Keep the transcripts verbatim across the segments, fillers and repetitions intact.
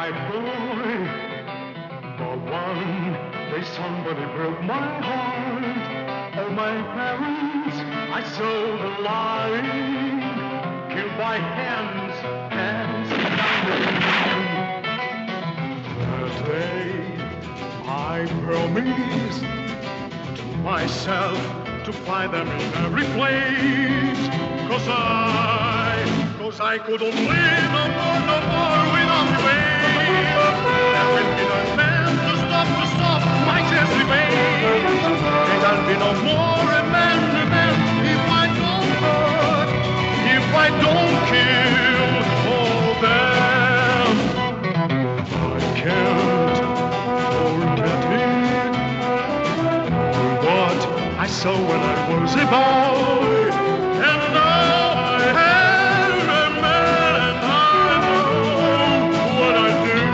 my boy. For one day somebody broke my heart. All my parents I saw the line. Killed by hands, hands down. That day I promised to myself to find them in every place. Cause I, cause I couldn't live no more, no more without the way. There will be no man to stop, to stop my chesty veins. And I'll be no more a man, a man, if I don't hurt, if I don't kill all them. I can't forget it, all what I saw when I was a boy. And now I am a man, and I know what I do.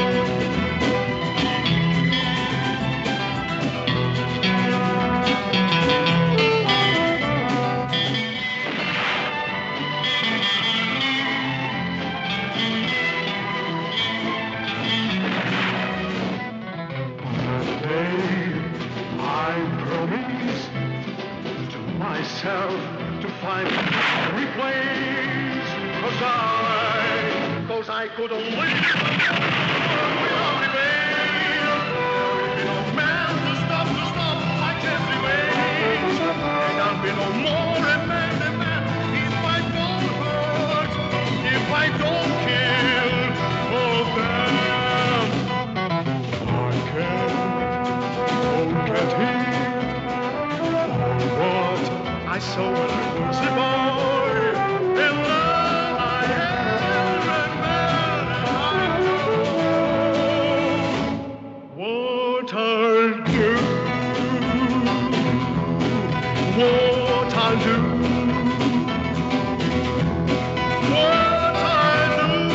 That day I promised to myself to find every place. Cause I, cause I couldn't live without the veil. There will be no man to stop, to stop my chesty veins. And I'll be no more a man, a man, if I don't hurt, if I don't kill all them. I can't forget it, all what I saw when I was a boy. And now I am a man, and I know what I'll do, what I'll do, what I'll do.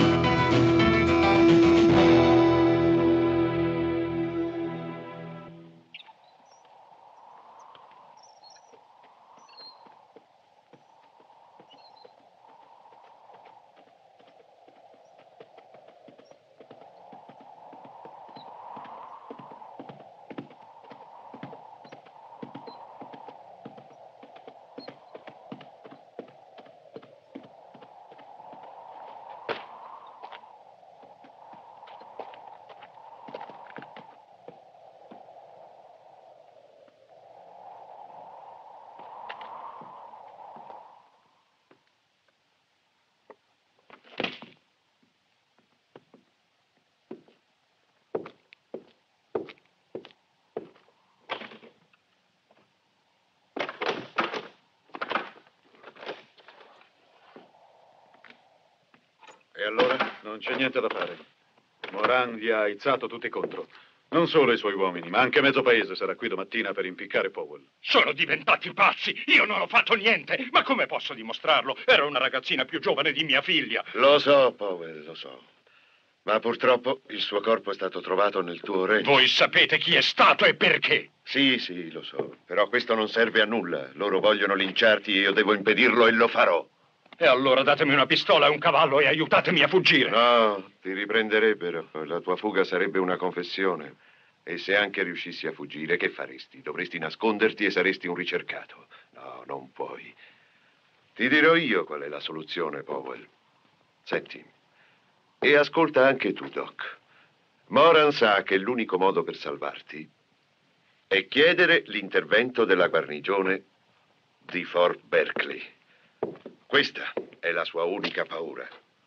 E allora? Non c'è niente da fare. Moran vi ha aizzato tutti contro. Non solo i suoi uomini, ma anche mezzo paese sarà qui domattina per impiccare Powell. Sono diventati pazzi! Io non ho fatto niente! Ma come posso dimostrarlo? Era una ragazzina più giovane di mia figlia. Lo so, Powell, lo so. Ma purtroppo il suo corpo è stato trovato nel tuo ranch. Voi sapete chi è stato e perché? Sì, sì, lo so. Però questo non serve a nulla. Loro vogliono linciarti e io devo impedirlo e lo farò. E allora datemi una pistola e un cavallo e aiutatemi a fuggire. No, ti riprenderebbero. La tua fuga sarebbe una confessione. E se anche riuscissi a fuggire, che faresti? Dovresti nasconderti e saresti un ricercato. No, non puoi. Ti dirò io qual è la soluzione, Powell. Senti. E ascolta anche tu, Doc. Moran sa che l'unico modo per salvarti è chiedere l'intervento della guarnigione di Fort Berkeley. Questa è la sua unica paura.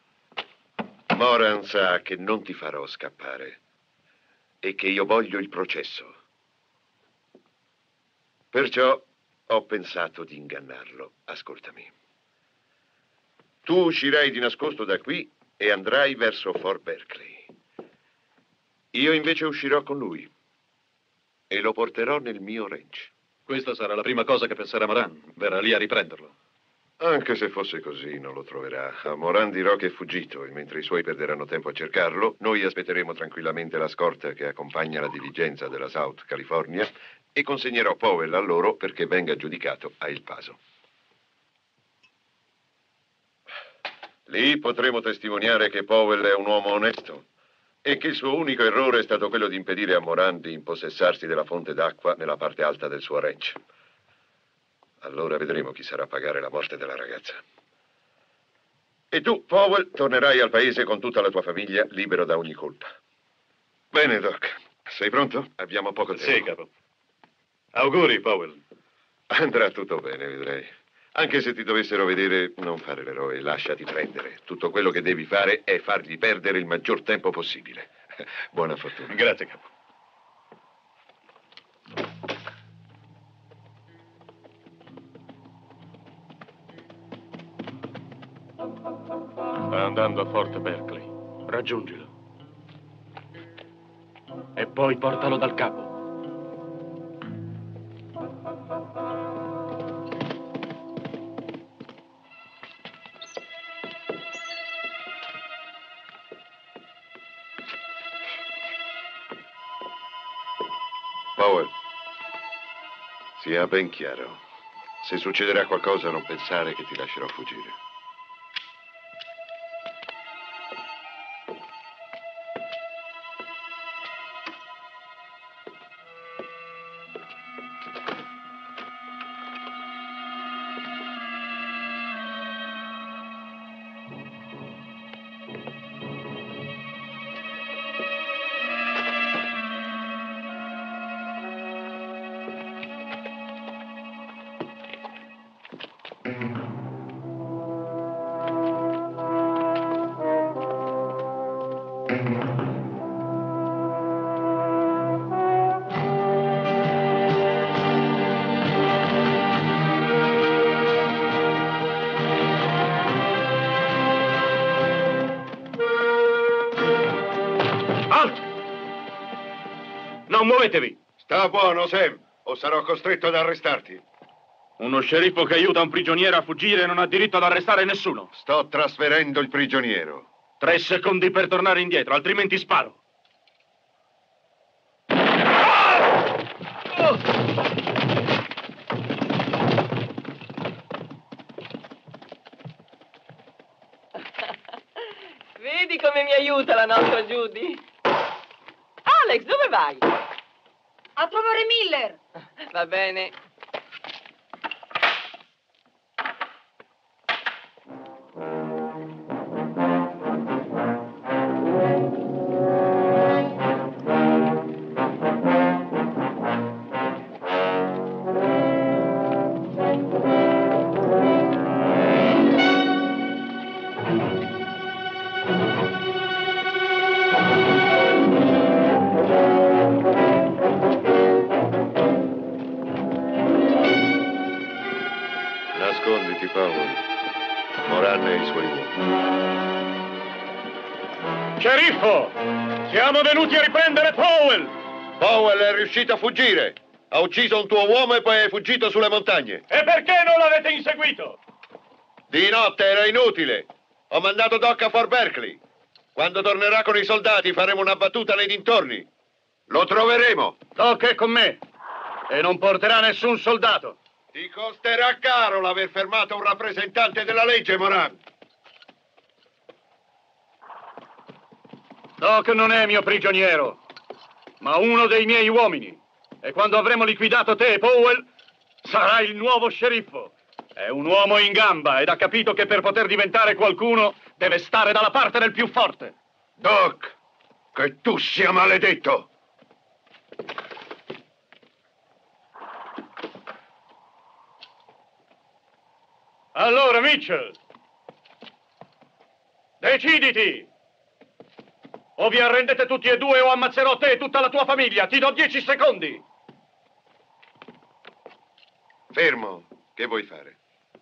Moran sa che non ti farò scappare e che io voglio il processo. Perciò ho pensato di ingannarlo. Ascoltami. Tu uscirai di nascosto da qui e andrai verso Fort Berkeley. Io invece uscirò con lui e lo porterò nel mio ranch. Questa sarà la prima cosa che penserà Moran. Verrà lì a riprenderlo. Anche se fosse così, non lo troverà. A Moran dirò che è fuggito e mentre i suoi perderanno tempo a cercarlo, noi aspetteremo tranquillamente la scorta che accompagna la diligenza della South California e consegnerò Powell a loro perché venga giudicato a El Paso. Lì potremo testimoniare che Powell è un uomo onesto E che il suo unico errore è stato quello di impedire a Moran di impossessarsi della fonte d'acqua nella parte alta del suo ranch. Allora vedremo chi sarà a pagare la morte della ragazza. E tu, Powell, tornerai al paese con tutta la tua famiglia, libero da ogni colpa. Bene, Doc. Sei pronto? Abbiamo poco tempo. Sì, capo. Auguri, Powell. Andrà tutto bene, vedrai. Anche se ti dovessero vedere, non fare l'eroe, lasciati prendere. Tutto quello che devi fare è fargli perdere il maggior tempo possibile. Buona fortuna. Grazie, capo. Sta andando a Fort Berkeley. Raggiungilo. E poi portalo dal capo. Powell, sia ben chiaro. Se succederà qualcosa, non pensare che ti lascerò fuggire. Non muovetevi! Sta buono, Sam, o sarò costretto ad arrestarti. Uno sceriffo che aiuta un prigioniero a fuggire non ha diritto ad arrestare nessuno. Sto trasferendo il prigioniero. Tre secondi per tornare indietro, altrimenti sparo. Vedi come mi aiuta la nostra Judy? Alex, dove vai? A trovare Miller. Va bene. Nasconditi, Powell. Moran e i suoi uomini. Sceriffo! Siamo venuti a riprendere Powell! Powell è riuscito a fuggire. Ha ucciso un tuo uomo e poi è fuggito sulle montagne. E perché non l'avete inseguito? Di notte era inutile. Ho mandato Doc a Fort Berkeley. Quando tornerà con i soldati faremo una battuta nei dintorni. Lo troveremo. Doc è con me e non porterà nessun soldato. Ti costerà caro l'aver fermato un rappresentante della legge, Moran. Doc non è mio prigioniero, ma uno dei miei uomini. E quando avremo liquidato te e Powell, sarà il nuovo sceriffo. È un uomo in gamba ed ha capito che per poter diventare qualcuno deve stare dalla parte del più forte. Doc, che tu sia maledetto. Allora, Mitchell, deciditi! O vi arrendete tutti e due o ammazzerò te e tutta la tua famiglia. Ti do dieci secondi. Fermo. Che vuoi fare?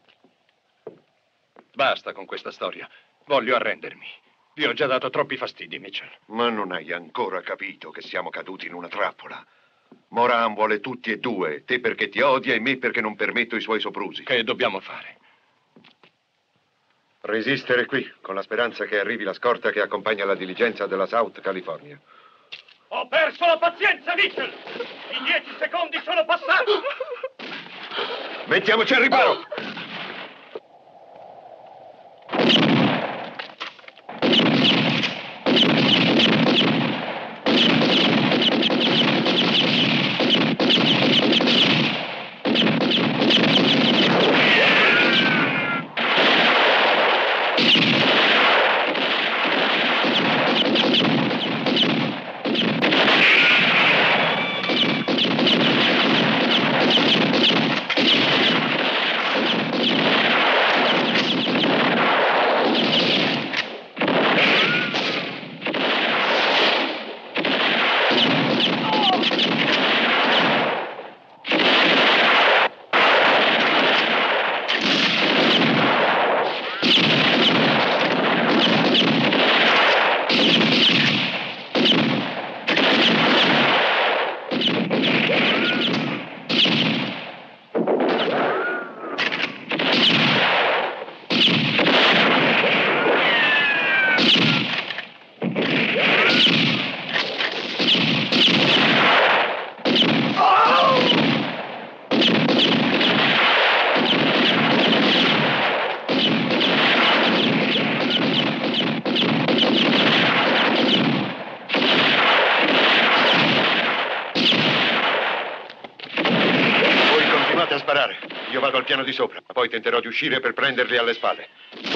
Basta con questa storia. Voglio arrendermi. Vi ho già dato troppi fastidi, Mitchell. Ma non hai ancora capito che siamo caduti in una trappola. Moran vuole tutti e due, te perché ti odia e me perché non permetto i suoi soprusi. Che dobbiamo fare? Resistere qui, con la speranza che arrivi la scorta che accompagna la diligenza della South California. Ho perso la pazienza, Mitchell! I dieci secondi sono passati! Mettiamoci al riparo! Io vado al piano di sopra, poi tenterò di uscire per prenderli alle spalle.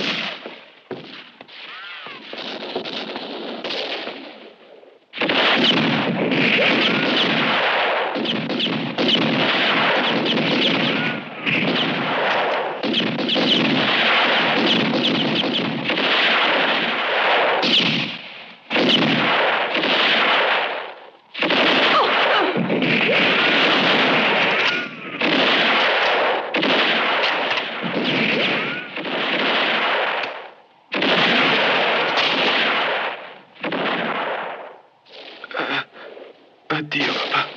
Addio, papà.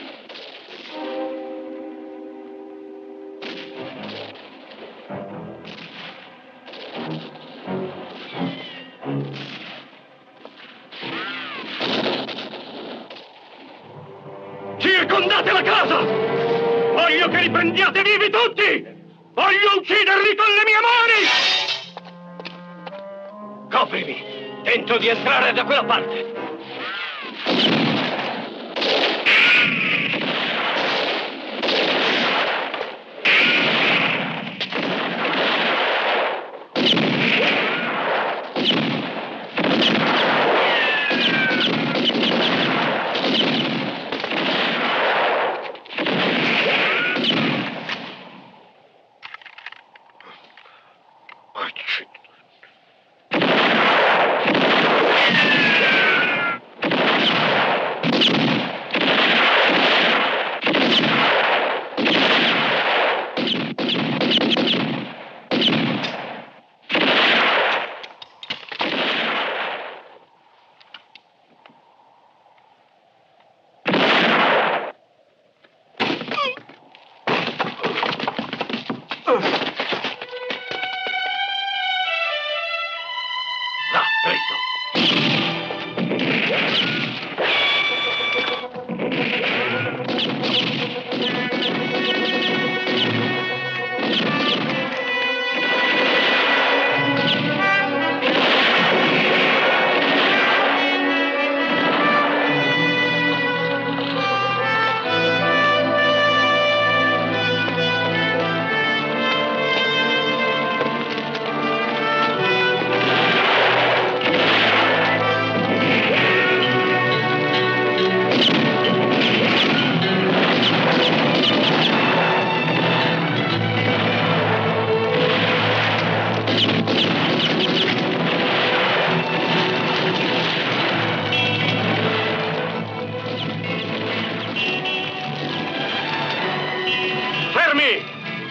Circondate la casa! Voglio che li prendiate vivi tutti! Voglio ucciderli con le mie mani! Coprimi! Tento di entrare da quella parte! Va, presto! Fermi!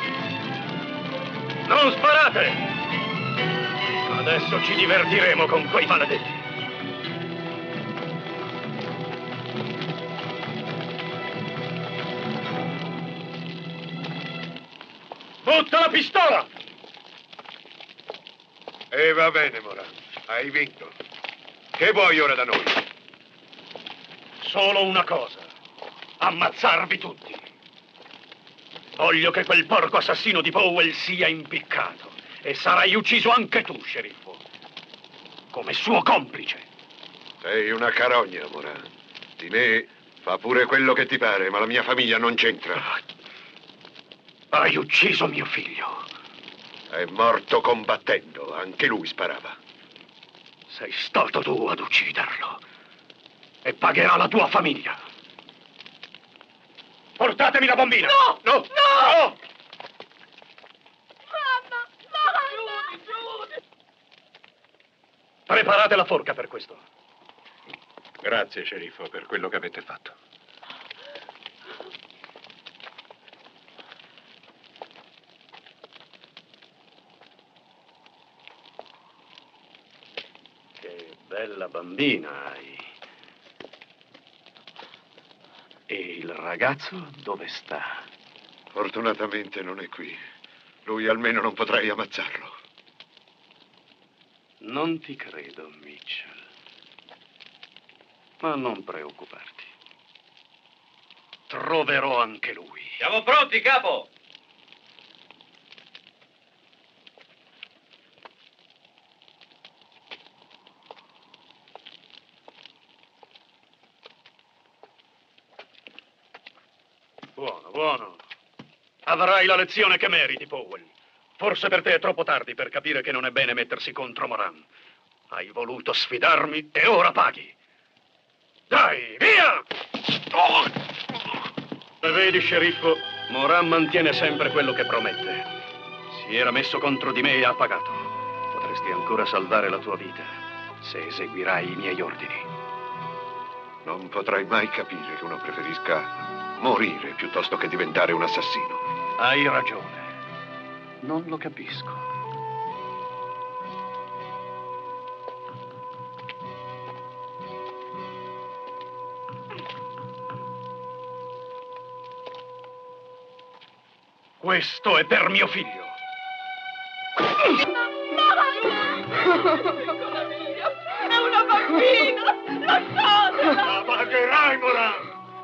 Non sparate! Adesso ci divertiremo con quei maledetti. Butta la pistola! E va bene, Moran. Hai vinto. Che vuoi ora da noi? Solo una cosa. Ammazzarvi tutti. Voglio che quel porco assassino di Powell sia impiccato. E sarai ucciso anche tu, sceriffo. Come suo complice. Sei una carogna, Moran. Di me fa pure quello che ti pare, ma la mia famiglia non c'entra. Hai ucciso mio figlio. È morto combattendo. Anche lui sparava. Sei stato tu ad ucciderlo. E pagherà la tua famiglia. Portatemi la bambina! No! No! No! No! Mamma! Mamma! Giude! Preparate la forca per questo. Grazie, sceriffo, per quello che avete fatto. Che bella bambina hai. E il ragazzo dove sta? Fortunatamente non è qui. Lui almeno non potrei ammazzarlo. Non ti credo, Mitchell. Ma non preoccuparti. Troverò anche lui. Siamo pronti, capo! Buono, buono. Avrai la lezione che meriti, Powell. Forse per te è troppo tardi per capire che non è bene mettersi contro Moran. Hai voluto sfidarmi e ora paghi. Dai, via! Oh! E vedi, sceriffo, Moran mantiene sempre quello che promette. Si era messo contro di me e ha pagato. Potresti ancora salvare la tua vita se eseguirai i miei ordini. Non potrai mai capire che uno preferisca morire piuttosto che diventare un assassino. Hai ragione. Non lo capisco. Questo è per mio figlio. Piccola mia, è una bambina! Lasciatela! La pagherai, Moran!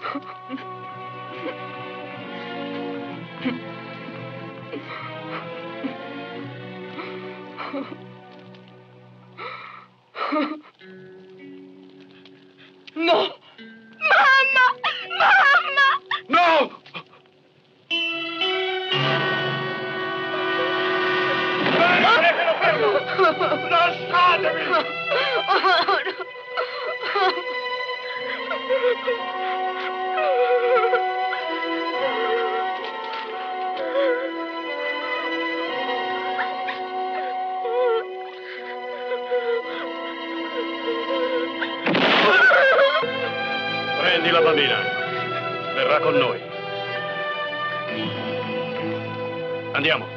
No! Mamma! Mamma! No! Tenetelo fermo! Lasciatemi! Prendi la bambina. Verrà con noi. Andiamo.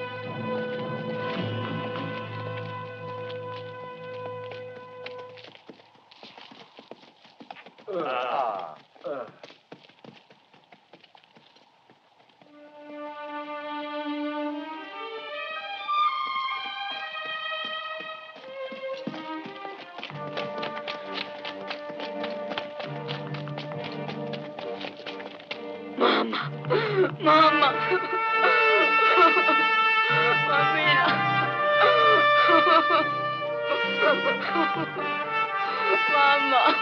Ah. Ah. Mamma! Mamma! Bambina! Mamma!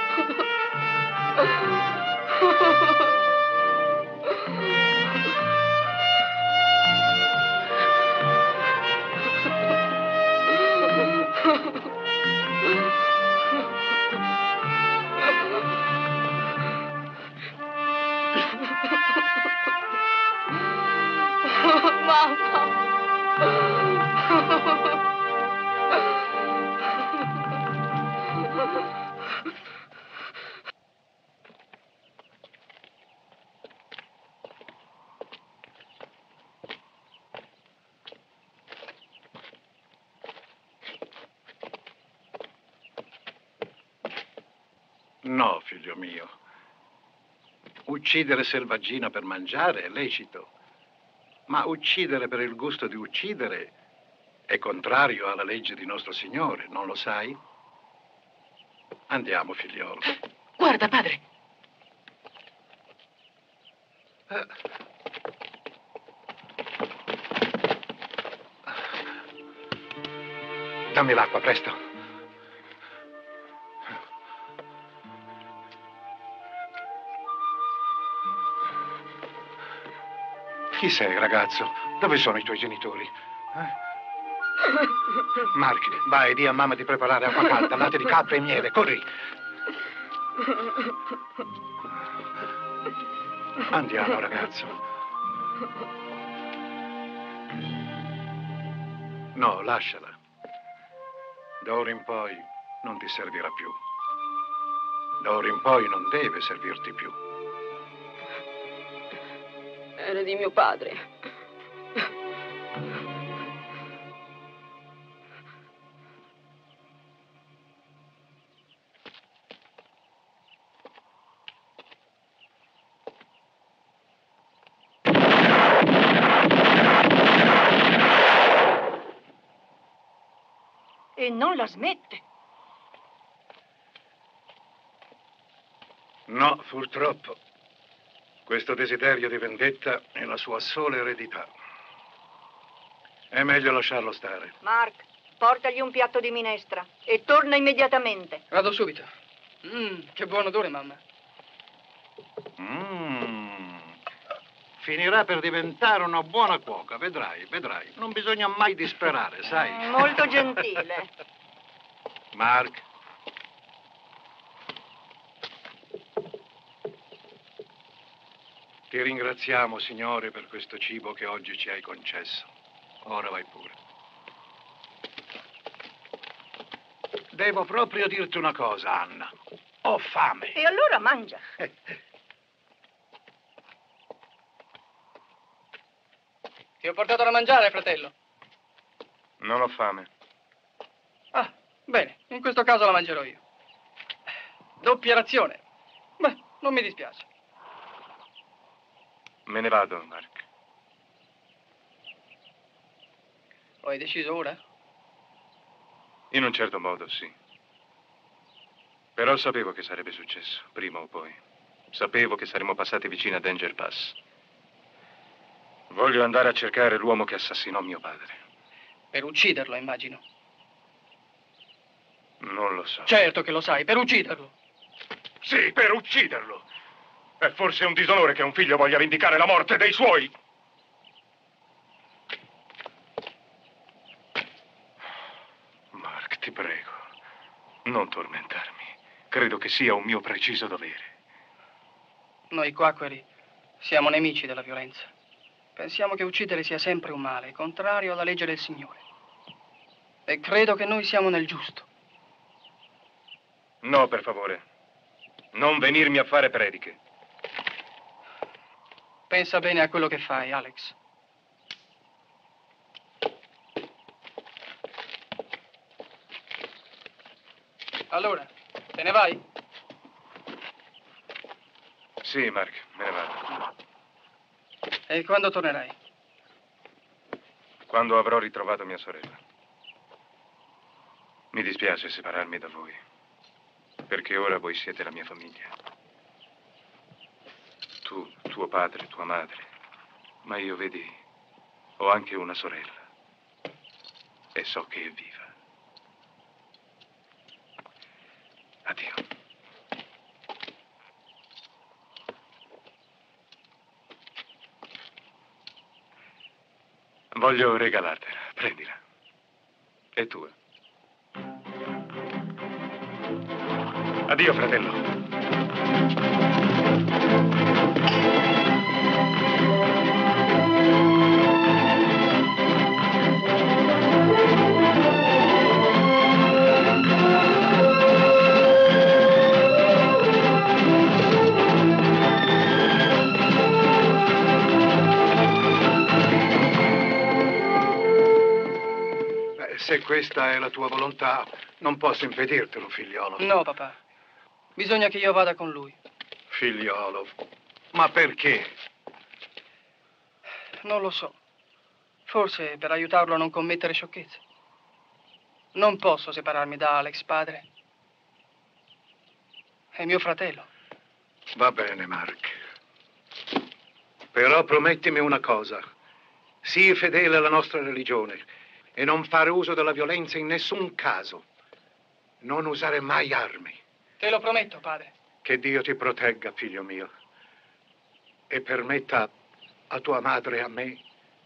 No, figlio mio. Uccidere selvaggina per mangiare è lecito, ma uccidere per il gusto di uccidere è contrario alla legge di nostro Signore, non lo sai? Andiamo, figliolo. Guarda, padre. Eh. Dammi l'acqua, presto. Chi sei, ragazzo? Dove sono i tuoi genitori? Eh? Marchi, vai, di a mamma di preparare acqua calda, latte di capra e miele, corri. Andiamo, ragazzo. No, lasciala. Da ora in poi non ti servirà più. Da ora in poi non deve servirti più. Era di mio padre. E non la smette. No, purtroppo. Questo desiderio di vendetta è la sua sola eredità. È meglio lasciarlo stare. Mark, portagli un piatto di minestra e torna immediatamente. Vado subito. Mmm, che buon odore, mamma. Mmm. finirà per diventare una buona cuoca, vedrai, vedrai. Non bisogna mai disperare, sai? Molto gentile. Mark. Ti ringraziamo, Signore, per questo cibo che oggi ci hai concesso. Ora vai pure. Devo proprio dirti una cosa, Anna. Ho fame. E allora mangia. Ti ho portato da mangiare, fratello. Non ho fame. Ah, bene, in questo caso la mangerò io. Doppia razione. Beh, non mi dispiace. Me ne vado, Mark. Lo hai deciso ora? In un certo modo, sì. Però sapevo che sarebbe successo, prima o poi. Sapevo che saremmo passati vicino a Danger Pass. Voglio andare a cercare l'uomo che assassinò mio padre. Per ucciderlo, immagino. Non lo so. Certo che lo sai, per ucciderlo. Sì, per ucciderlo. È forse un disonore che un figlio voglia vendicare la morte dei suoi. Mark, ti prego, non tormentarmi. Credo che sia un mio preciso dovere. Noi quacqueri siamo nemici della violenza. Pensiamo che uccidere sia sempre un male, contrario alla legge del Signore. E credo che noi siamo nel giusto. No, per favore. Non venirmi a fare prediche. Pensa bene a quello che fai, Alex. Allora, te ne vai? Sì, Mark, me ne vado. E quando tornerai? Quando avrò ritrovato mia sorella. Mi dispiace separarmi da voi, perché ora voi siete la mia famiglia. Tu, tuo padre, tua madre. Ma io, vedi, ho anche una sorella. E so che è viva. Addio. Voglio regalartela. Prendila. È tua. Addio, fratello. Se questa è la tua volontà, non posso impedirtelo, figliolo. No, papà. Bisogna che io vada con lui. Figliolo, ma perché? Non lo so. Forse per aiutarlo a non commettere sciocchezze. Non posso separarmi da Alex, padre. È mio fratello. Va bene, Mark. Però promettimi una cosa. Sii fedele alla nostra religione e non fare uso della violenza in nessun caso. Non usare mai armi. Te lo prometto, padre. Che Dio ti protegga, figlio mio. E permetta a tua madre e a me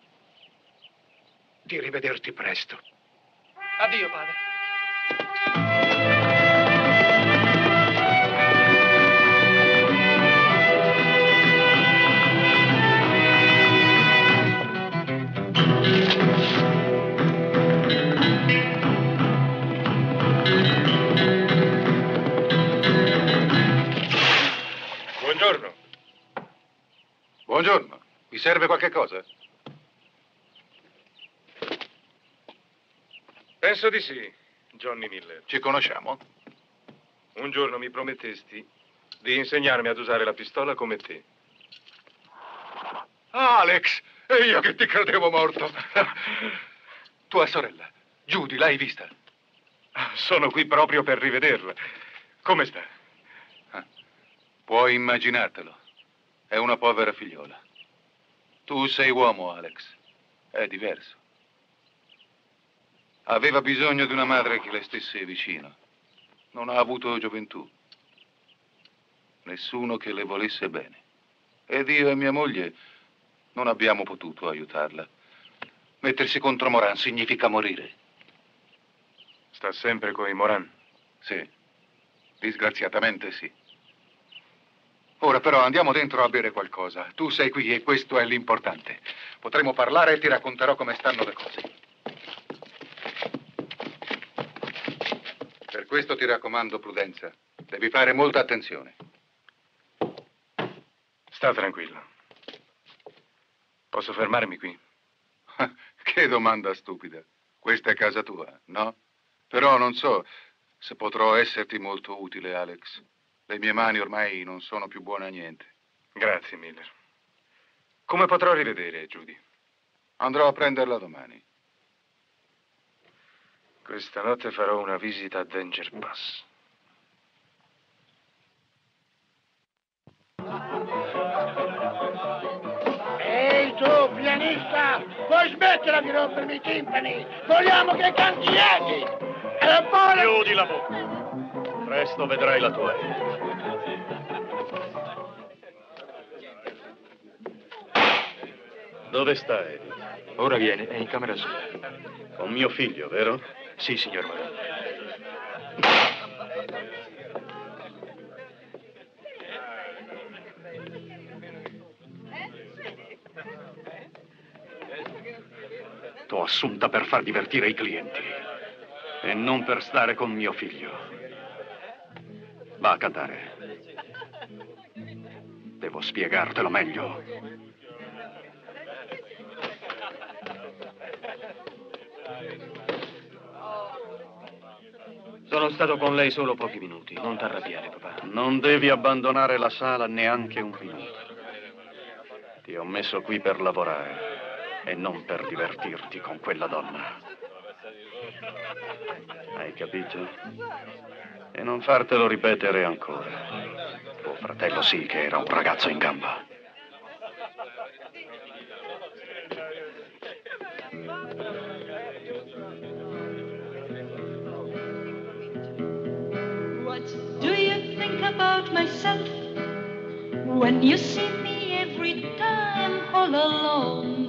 di rivederti presto. Addio, padre. Buongiorno. Buongiorno. Vi serve qualche cosa? Penso di sì, Johnny Miller. Ci conosciamo? Un giorno mi promettesti di insegnarmi ad usare la pistola come te. Alex! E io che ti credevo morto. Tua sorella, Judy, l'hai vista? Sono qui proprio per rivederla. Come sta? Ah, puoi immaginartelo. È una povera figliola. Tu sei uomo, Alex. È diverso. Aveva bisogno di una madre che le stesse vicino. Non ha avuto gioventù. Nessuno che le volesse bene. Ed io e mia moglie Non abbiamo potuto aiutarla. Mettersi contro Moran significa morire. Sta sempre con i Moran? Sì. Disgraziatamente sì. Ora però andiamo dentro a bere qualcosa. Tu sei qui e questo è l'importante. Potremo parlare e ti racconterò come stanno le cose. Per questo ti raccomando prudenza. Devi fare molta attenzione. Sta tranquillo. Posso fermarmi qui? Che domanda stupida. Questa è casa tua, no? Però non so se potrò esserti molto utile, Alex. Le mie mani ormai non sono più buone a niente. Grazie, Miller. Come potrò rivedere Judy? Andrò a prenderla domani. Questa notte farò una visita a Danger Pass. Ehi tu, pianista! Puoi smetterla di rompermi i timpani! Vogliamo che canti Eddie! E poi... Chiudi la bocca. Presto vedrai la tua Eddie. Dove sta Eddie? Ora viene, è in camera sua. Con mio figlio, vero? Sì, signor Moran. T'ho assunta per far divertire i clienti e non per stare con mio figlio. Va a cantare. Devo spiegartelo meglio. Sono stato con lei solo pochi minuti. Non t'arrabbiare, papà. Non devi abbandonare la sala neanche un minuto. Ti ho messo qui per lavorare e non per divertirti con quella donna. Hai capito? E non fartelo ripetere ancora. Tuo fratello sì che era un ragazzo in gamba. What do you think about myself when you see me every time all alone?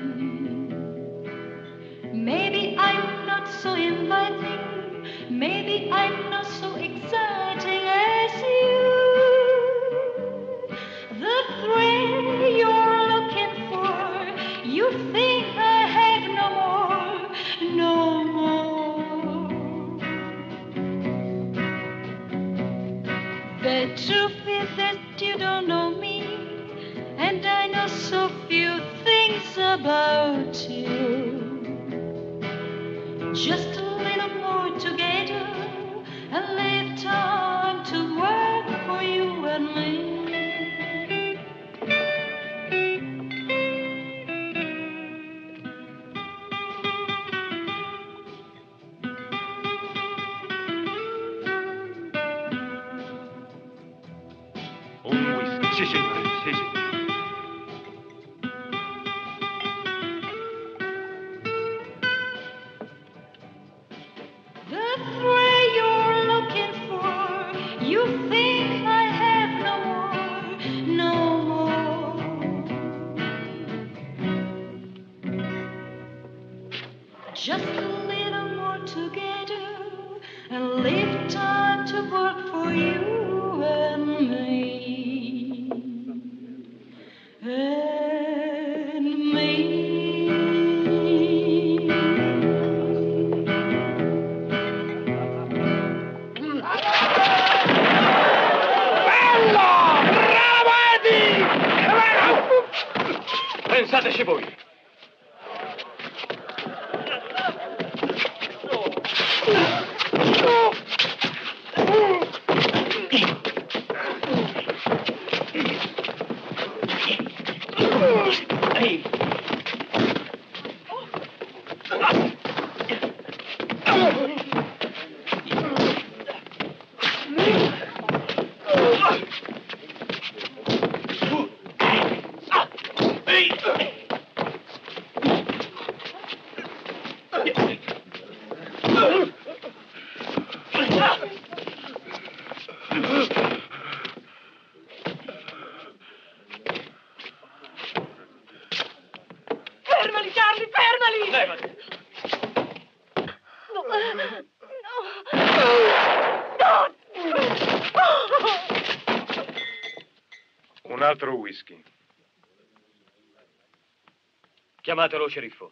Maybe I'm not so inviting, maybe I'm not so exciting as you. The thrill you're looking for, you think I have no more, no more. The truth is that you don't know me, and I know so few things about you. Just a little more together, and leave time to work for you and me. Un whisky. Sì, signore, sì, sì. The thrill you're looking for, you think I have no more, no more. Just a little more together, and leave time to work for you and me. And me. Pensateci voi. Ehi. Levati! No! No! Un altro whisky. Chiamatelo sceriffo.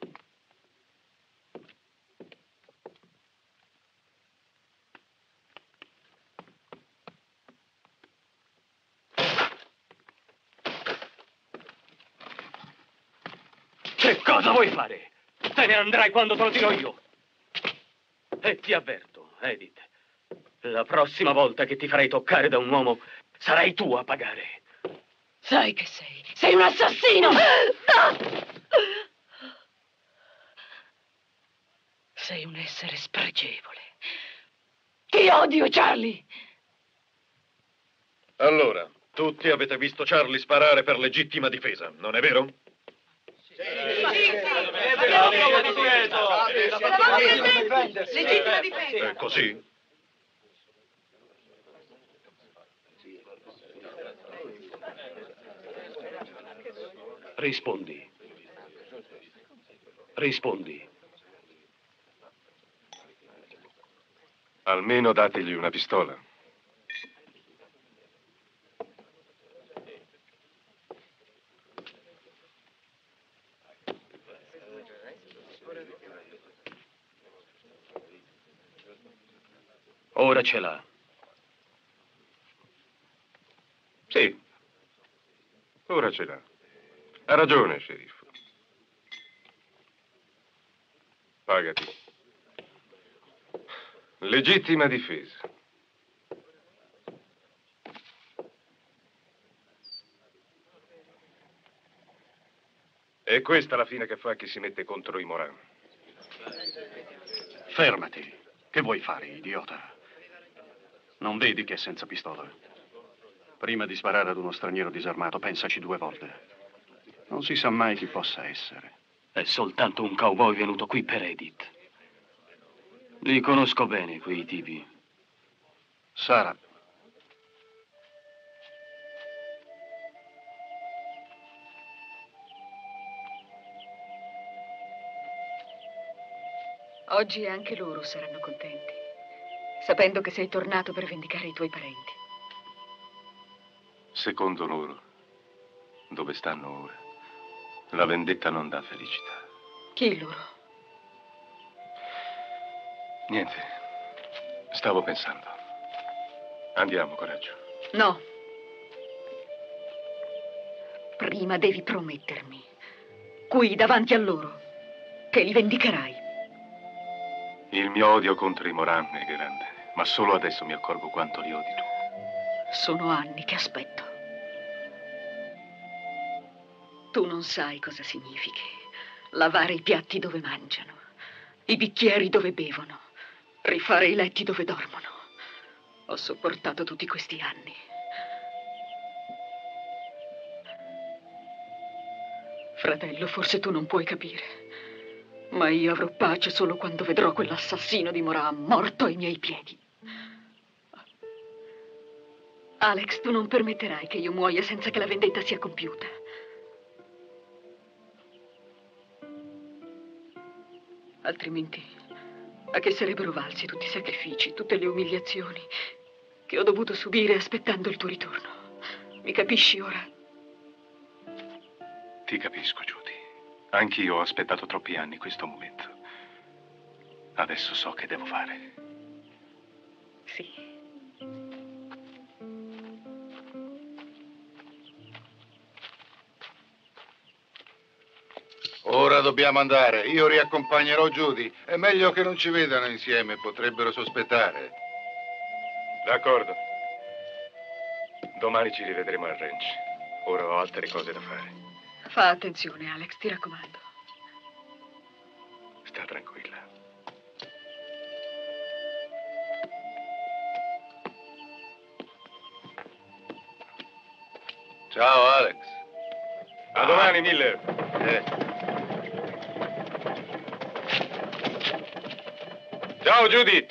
Che cosa vuoi fare? Te ne andrai quando te lo dirò io. E ti avverto, Edith, la prossima volta che ti farai toccare da un uomo, sarai tu a pagare. Sai che sei? Sei un assassino! Sei un essere spregevole. Ti odio, Charlie! Allora, tutti avete visto Charlie sparare per legittima difesa, non è vero? Legittima difesa. È così? Rispondi. Rispondi. Almeno dategli una pistola. Ora ce l'ha. Sì. Ora ce l'ha. Ha ragione, sceriffo. Pagati. Legittima difesa. E questa è la fine che fa chi si mette contro i Moran. Fermati. Che vuoi fare, idiota? Non vedi che è senza pistola? Prima di sparare ad uno straniero disarmato, pensaci due volte. Non si sa mai chi possa essere. È soltanto un cowboy venuto qui per Edith. Li conosco bene, quei tipi. Sara. Oggi anche loro saranno contenti, sapendo che sei tornato per vendicare i tuoi parenti. Secondo loro, dove stanno ora, la vendetta non dà felicità. Chi loro? Niente. Stavo pensando. Andiamo, coraggio. No. Prima devi promettermi, qui davanti a loro, che li vendicherai. Il mio odio contro i Moran è grande, ma solo adesso mi accorgo quanto li odi tu. Sono anni che aspetto. Tu non sai cosa significhi lavare i piatti dove mangiano, i bicchieri dove bevono, rifare i letti dove dormono. Ho sopportato tutti questi anni. Fratello, forse tu non puoi capire, ma io avrò pace solo quando vedrò quell'assassino di Moran morto ai miei piedi. Alex, tu non permetterai che io muoia senza che la vendetta sia compiuta. Altrimenti, a che sarebbero valsi tutti i sacrifici, tutte le umiliazioni che ho dovuto subire aspettando il tuo ritorno? Mi capisci ora? Ti capisco, Judy. Anch'io ho aspettato troppi anni questo momento. Adesso so che devo fare. Sì. Ora dobbiamo andare. Io riaccompagnerò Judy. È meglio che non ci vedano insieme, potrebbero sospettare. D'accordo. Domani ci rivedremo al ranch. Ora ho altre cose da fare. Fa attenzione, Alex, ti raccomando. Sta tranquilla. Ciao, Alex. A domani, Miller. Eh. Ciao, Judy.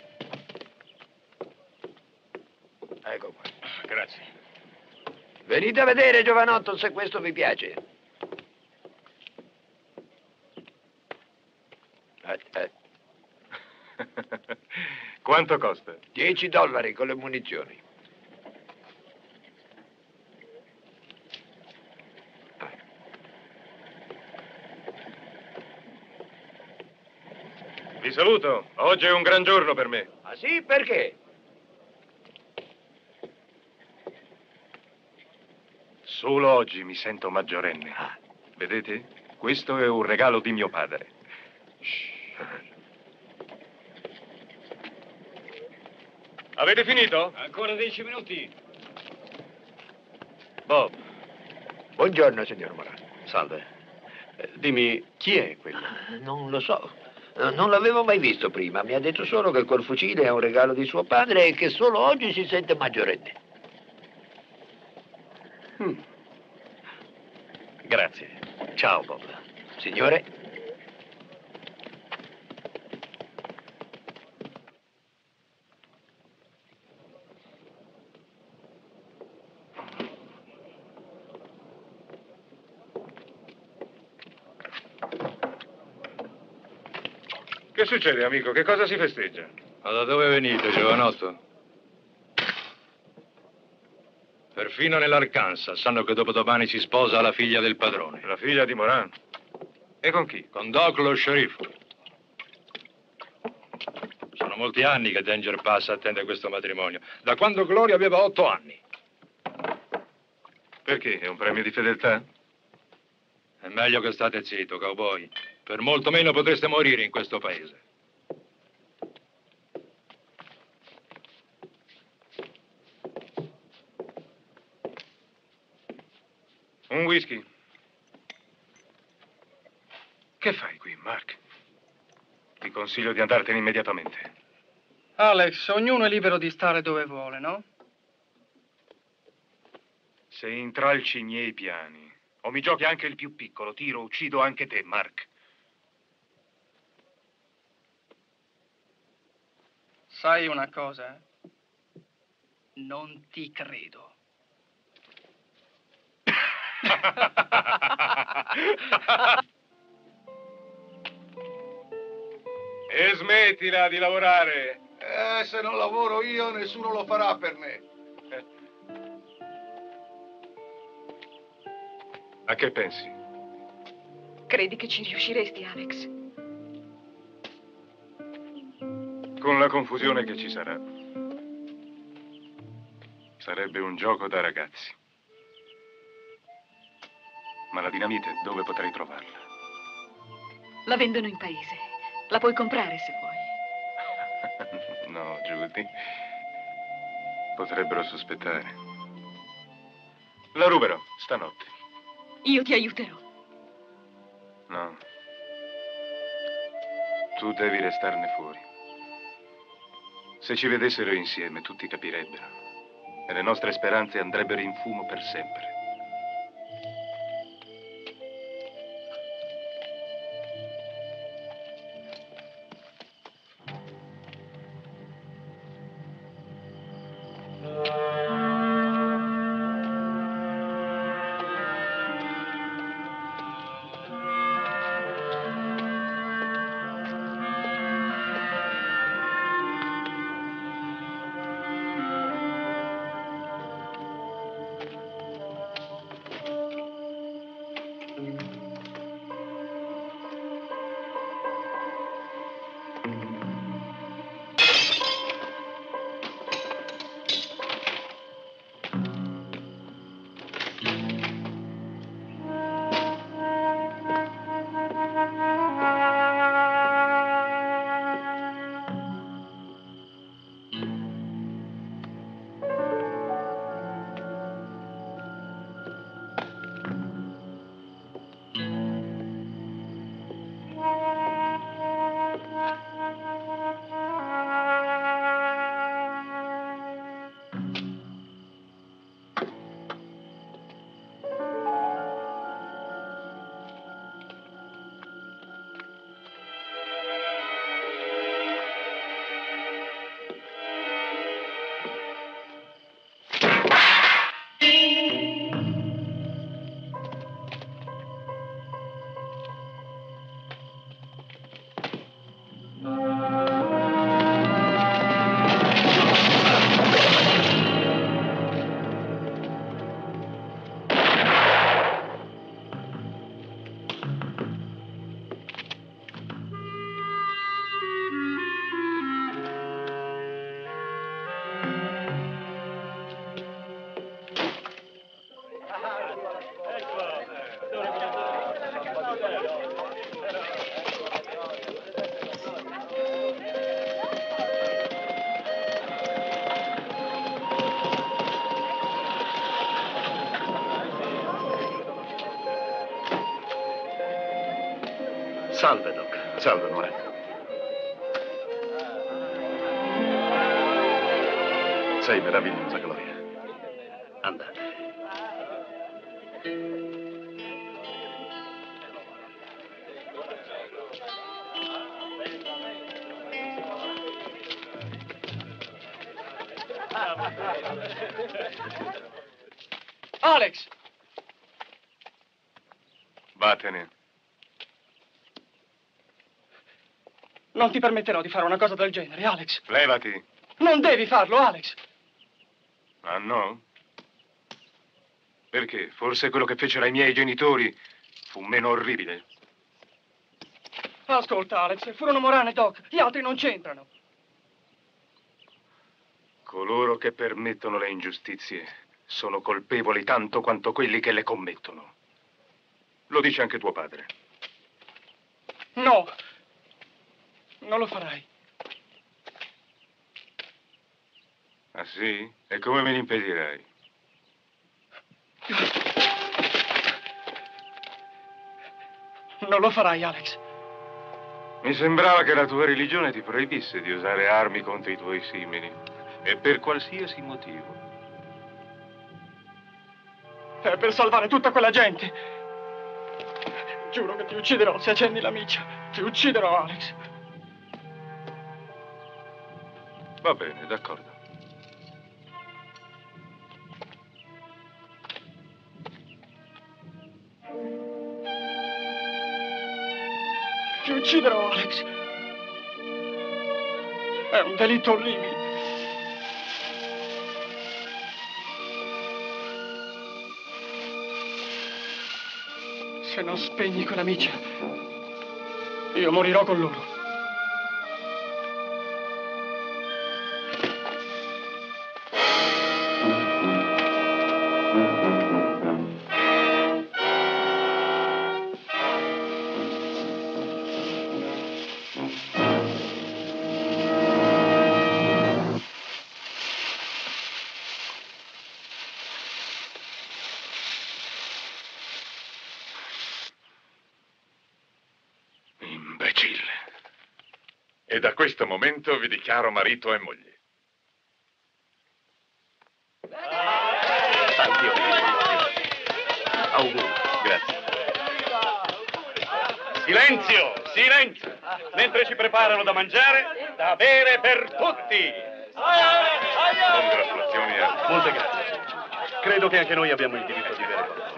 Ecco qua. Grazie. Venite a vedere, giovanotto, se questo vi piace. Eh, eh. Quanto costa? Dieci dollari con le munizioni. Vi saluto. Oggi è un gran giorno per me. Ah sì? Perché? Solo oggi mi sento maggiorenne. Vedete? Questo è un regalo di mio padre. Avete finito? Ancora dieci minuti. Bob. Buongiorno, signor Moran. Salve. Eh, dimmi, chi è quello? Non lo so. Eh, Non l'avevo mai visto prima. Mi ha detto solo che quel fucile è un regalo di suo padre e che solo oggi si sente maggiorenne. Mm. Grazie. Ciao, Bob. Signore? Che succede, amico? Che cosa si festeggia? Ma da dove venite, giovanotto? Perfino nell'Arkansas sanno che dopodomani si sposa la figlia del padrone. La figlia di Moran? E con chi? Con Doc, lo sceriffo. Sono molti anni che Danger Pass attende questo matrimonio. Da quando Gloria aveva otto anni. Perché? È un premio di fedeltà? È meglio che state zitto, cowboy. Per molto meno potreste morire in questo paese. Un whisky. Che fai qui, Mark? Ti consiglio di andartene immediatamente. Alex, ognuno è libero di stare dove vuole, no? Se intralci i miei piani, o mi giochi anche il più piccolo, tiro, uccido anche te, Mark. Sai una cosa? Non ti credo. E smettila di lavorare. Eh, se non lavoro io, nessuno lo farà per me. A che pensi? Credi che ci riusciresti, Alex? Con la confusione che ci sarà. Sarebbe un gioco da ragazzi. Ma la dinamite dove potrei trovarla? La vendono in paese. La puoi comprare se vuoi. No, Judy. Potrebbero sospettare. La ruberò stanotte. Io ti aiuterò. No. Tu devi restarne fuori. Se ci vedessero insieme, tutti capirebbero. E le nostre speranze andrebbero in fumo per sempre. Salve, Doc. Salve, Moran. Sei meravigliosa, Gloria. Andate. Alex! Vattene. Non ti permetterò di fare una cosa del genere, Alex. Levati. Non devi farlo, Alex. Ah, no? Perché? Forse quello che fecero ai miei genitori fu meno orribile? Ascolta, Alex, furono Moran e Doc. Gli altri non c'entrano. Coloro che permettono le ingiustizie sono colpevoli tanto quanto quelli che le commettono. Lo dice anche tuo padre. No. Non lo farai. Ah, sì? E come me ne impedirai? Non lo farai, Alex. Mi sembrava che la tua religione ti proibisse di usare armi contro i tuoi simili. E per qualsiasi motivo. È per salvare tutta quella gente. Giuro che ti ucciderò se accendi la miccia. Ti ucciderò, Alex. Va bene, d'accordo. Ti ucciderò, Alex. È un delitto orribile. Se non spegni quella miccia, io morirò con loro. E da questo momento vi dichiaro marito e moglie. Auguri. Grazie. Silenzio, silenzio! Mentre ci preparano da mangiare, da bere per tutti! Congratulazioni a... Molte grazie. Credo che anche noi abbiamo il diritto di bere con voi.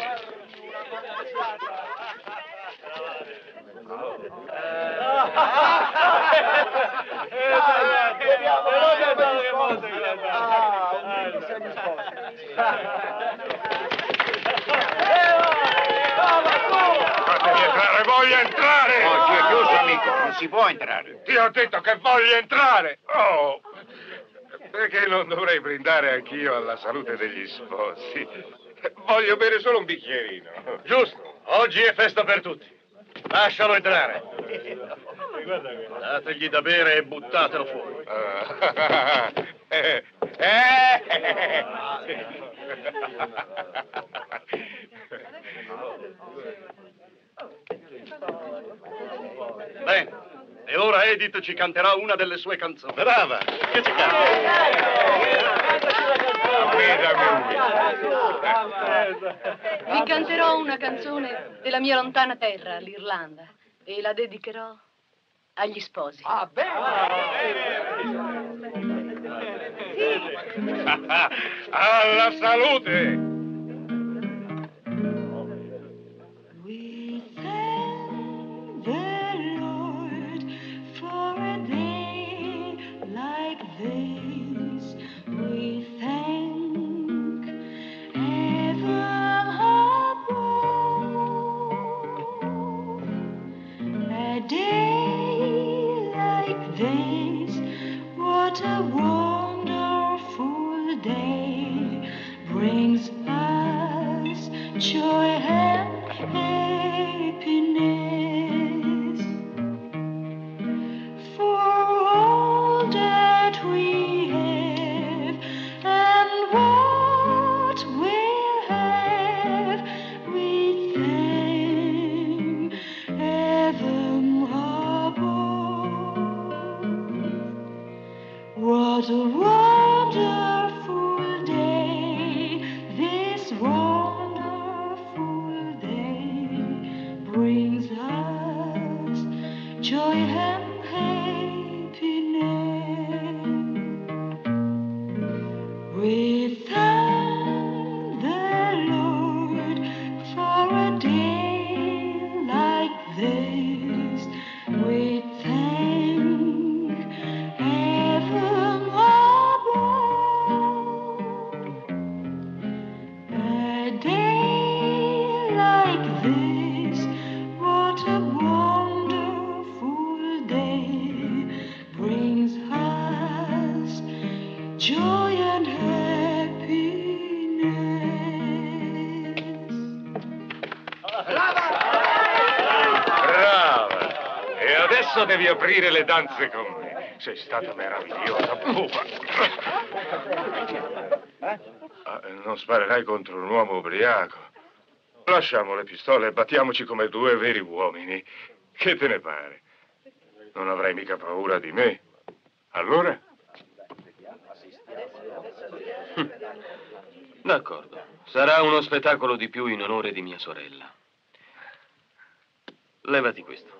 Fatemi entrare, voglio entrare! Oggi è chiuso, amico, non si può entrare. Ti ho detto che voglio entrare! Oh! Perché non dovrei brindare anch'io alla salute degli sposi? Voglio bere solo un bicchierino. Giusto, oggi è festa per tutti. Lascialo entrare. Dategli da bere e buttatelo fuori. Eh, eh. Bene, e ora Edith ci canterà una delle sue canzoni. Brava! Che ci canta? Vi canterò una canzone della mia lontana terra, l'Irlanda, e la dedicherò agli sposi. Ah, Alla salute! We thank the Lord for a day like this. We thank heaven above. A day like this, what a wonderful day brings Adesso devi aprire le danze con me. Sei stata meravigliosa, pupa. Ah, non sparerai contro un uomo ubriaco. Lasciamo le pistole e battiamoci come due veri uomini. Che te ne pare? Non avrai mica paura di me. Allora? D'accordo. Sarà uno spettacolo di più in onore di mia sorella. Levati questo.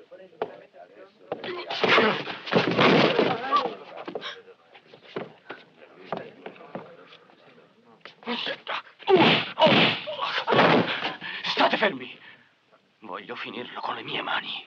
State fermi. Voglio finirlo con le mie mani.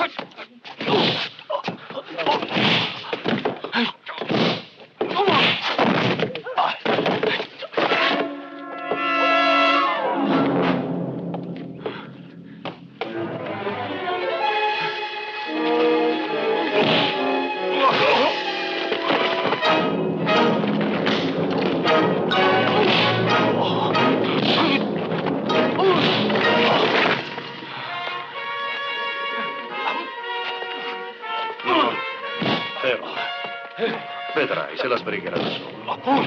Vedrai, se la sbrigherà da solo.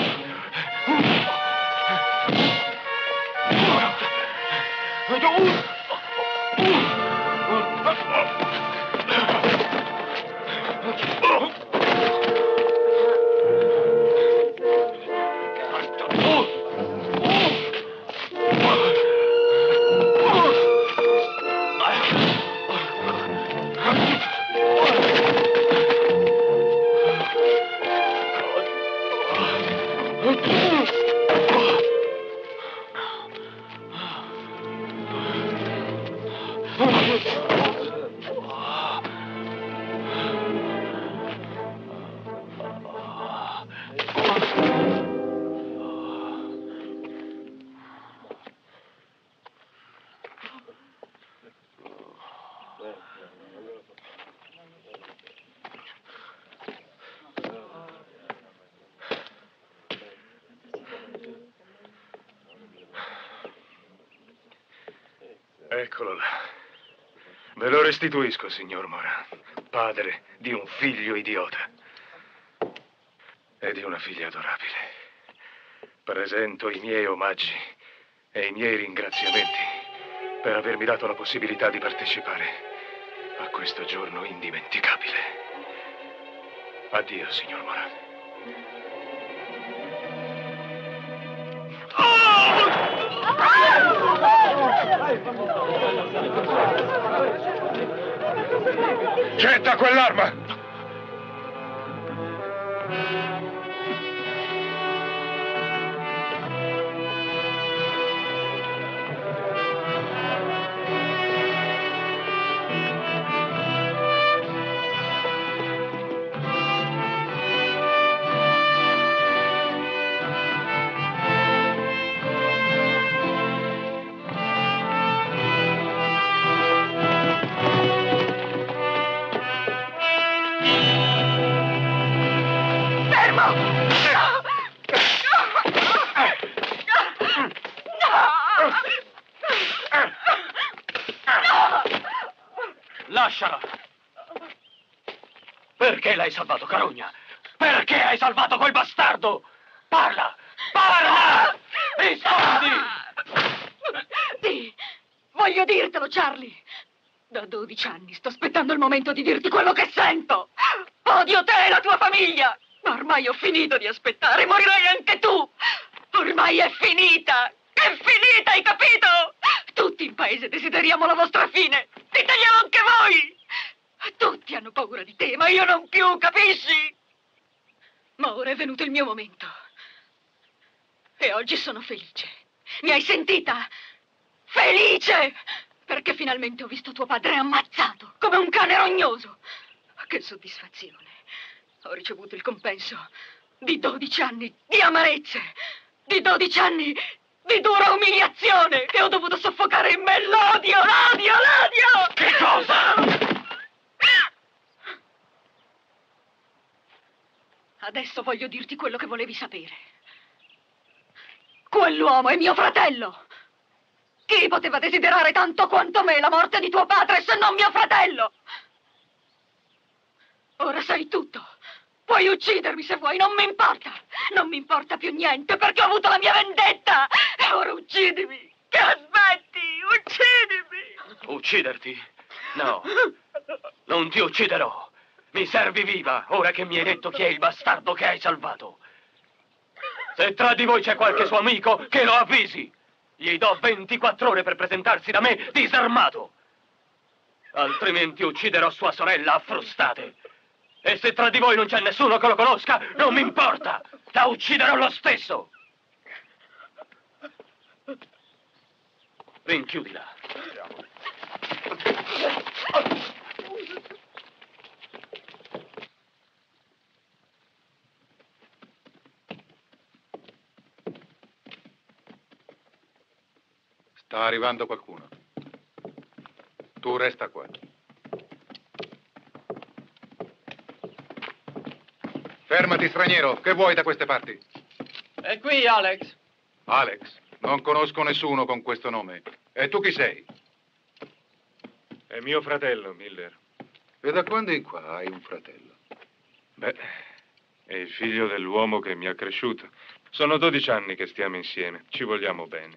Eccolo là. Ve lo restituisco, signor Moran, padre di un figlio idiota e di una figlia adorabile. Presento i miei omaggi e i miei ringraziamenti per avermi dato la possibilità di partecipare a questo giorno indimenticabile. Addio, signor Moran. Getta quell'arma! Lasciala! Perché l'hai salvato, Carogna? Perché hai salvato quel bastardo? Parla! Parla! Rispondi! Sì, voglio dirtelo, Charlie. Da dodici anni sto aspettando il momento di dirti quello che sento. Odio te e la tua famiglia. Ma ormai ho finito di aspettare, morirai anche tu. Ormai è finita. È finita, hai capito? Tutti in paese desideriamo la vostra fine. Diteglielo anche voi. Tutti hanno paura di te, ma io non più, capisci? Ma ora è venuto il mio momento. E oggi sono felice. Mi hai sentita? Felice! Perché finalmente ho visto tuo padre ammazzato, come un cane rognoso. Che soddisfazione. Ho ricevuto il compenso di dodici anni di amarezze, di dodici anni di dura umiliazione che ho dovuto soffocare in me l'odio, l'odio, l'odio! Che cosa? Adesso voglio dirti quello che volevi sapere. Quell'uomo è mio fratello. Chi poteva desiderare tanto quanto me la morte di tuo padre se non mio fratello? Ora sai tutto. Puoi uccidermi se vuoi, non mi importa. Non mi importa più niente perché ho avuto la mia vendetta. E ora uccidimi. Che aspetti? Uccidimi. Ucciderti? No. Non ti ucciderò. Mi servi viva, ora che mi hai detto chi è il bastardo che hai salvato. Se tra di voi c'è qualche suo amico, che lo avvisi. Gli do ventiquattro ore per presentarsi da me disarmato. Altrimenti ucciderò sua sorella a frustate. E se tra di voi non c'è nessuno che lo conosca, non mi importa. La ucciderò lo stesso. Rinchiudila. Sta arrivando qualcuno. Tu resta qua. Fermati, straniero. Che vuoi da queste parti? È qui, Alex. Alex. Non conosco nessuno con questo nome. E tu chi sei? È mio fratello, Miller. E da quando in qua hai un fratello? Beh, è il figlio dell'uomo che mi ha cresciuto. Sono dodici anni che stiamo insieme. Ci vogliamo bene.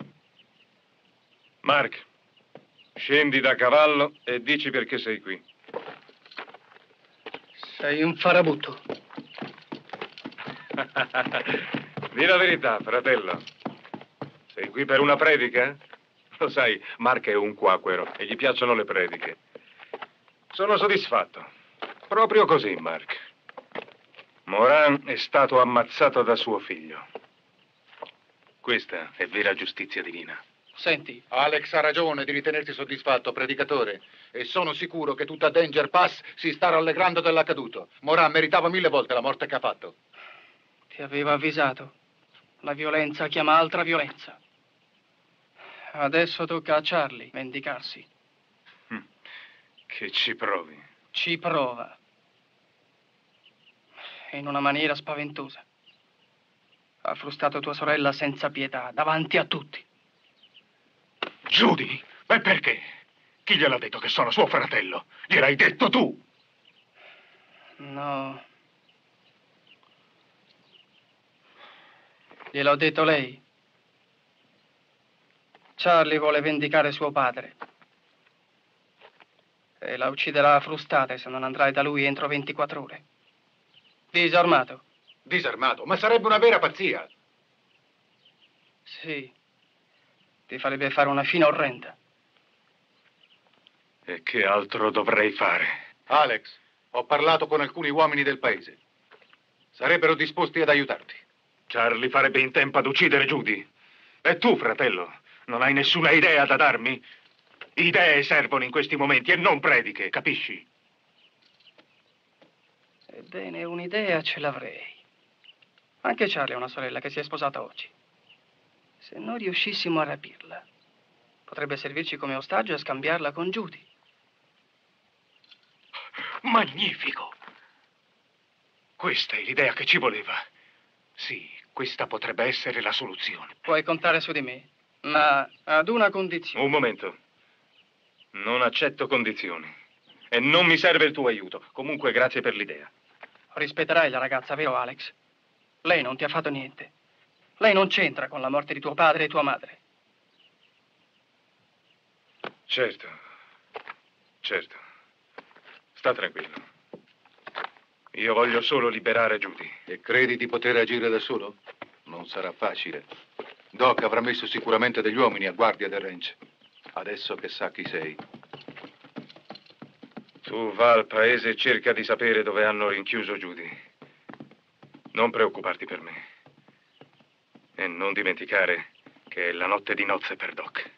Mark, scendi da cavallo e dici perché sei qui. Sei un farabutto. Dì la verità, fratello. Sei qui per una predica? Lo sai, Mark è un quaquero e gli piacciono le prediche. Sono soddisfatto. Proprio così, Mark. Moran è stato ammazzato da suo figlio. Questa è vera giustizia divina. Senti. Alex ha ragione di ritenersi soddisfatto, predicatore. E sono sicuro che tutta Danger Pass si sta rallegrando dell'accaduto. Moran meritava mille volte la morte che ha fatto. Ti avevo avvisato. La violenza chiama altra violenza. Adesso tocca a Charlie vendicarsi. Che ci provi. Ci prova. In una maniera spaventosa. Ha frustato tua sorella senza pietà, davanti a tutti. Judy? E perché? Chi gliel'ha detto che sono suo fratello? Gliel'hai detto tu? No. Gliel'ho detto lei. Charlie vuole vendicare suo padre. E la ucciderà a frustate se non andrai da lui entro ventiquattro ore. Disarmato. Disarmato? Ma sarebbe una vera pazzia. Sì. Ti farebbe fare una fine orrenda. E che altro dovrei fare? Alex, ho parlato con alcuni uomini del paese. Sarebbero disposti ad aiutarti. Charlie farebbe in tempo ad uccidere Judy. E tu, fratello, non hai nessuna idea da darmi? Idee servono in questi momenti e non prediche, capisci? Ebbene, un'idea ce l'avrei. Anche Charlie ha una sorella che si è sposata oggi. Se noi riuscissimo a rapirla, potrebbe servirci come ostaggio e scambiarla con Judy. Magnifico! Questa è l'idea che ci voleva. Sì, questa potrebbe essere la soluzione. Puoi contare su di me, ma ad una condizione. Un momento. Non accetto condizioni. E non mi serve il tuo aiuto. Comunque, grazie per l'idea. Rispetterai la ragazza, vero Alex? Lei non ti ha fatto niente. Lei non c'entra con la morte di tuo padre e tua madre. Certo. Certo. Sta tranquillo. Io voglio solo liberare Judy. E credi di poter agire da solo? Non sarà facile. Doc avrà messo sicuramente degli uomini a guardia del ranch. Adesso che sa chi sei. Tu va al paese e cerca di sapere dove hanno rinchiuso Judy. Non preoccuparti per me. E non dimenticare che è la notte di nozze per Doc.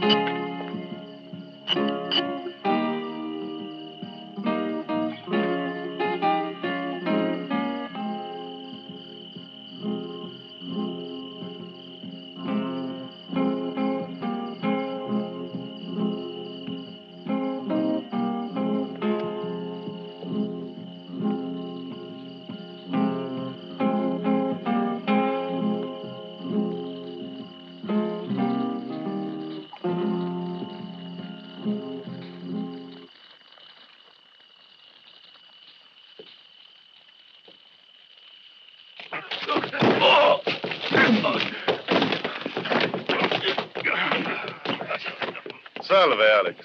Salve, Alex.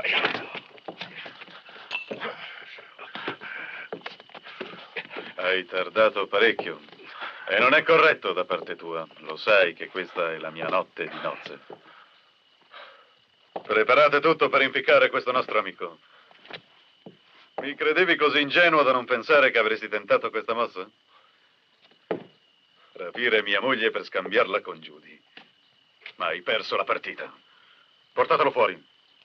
Hai tardato parecchio. E non è corretto da parte tua. Lo sai che questa è la mia notte di nozze. Preparate tutto per impiccare questo nostro amico. Mi credevi così ingenuo da non pensare che avresti tentato questa mossa? Rapire mia moglie per scambiarla con Judy. Ma hai perso la partita. Portatelo fuori.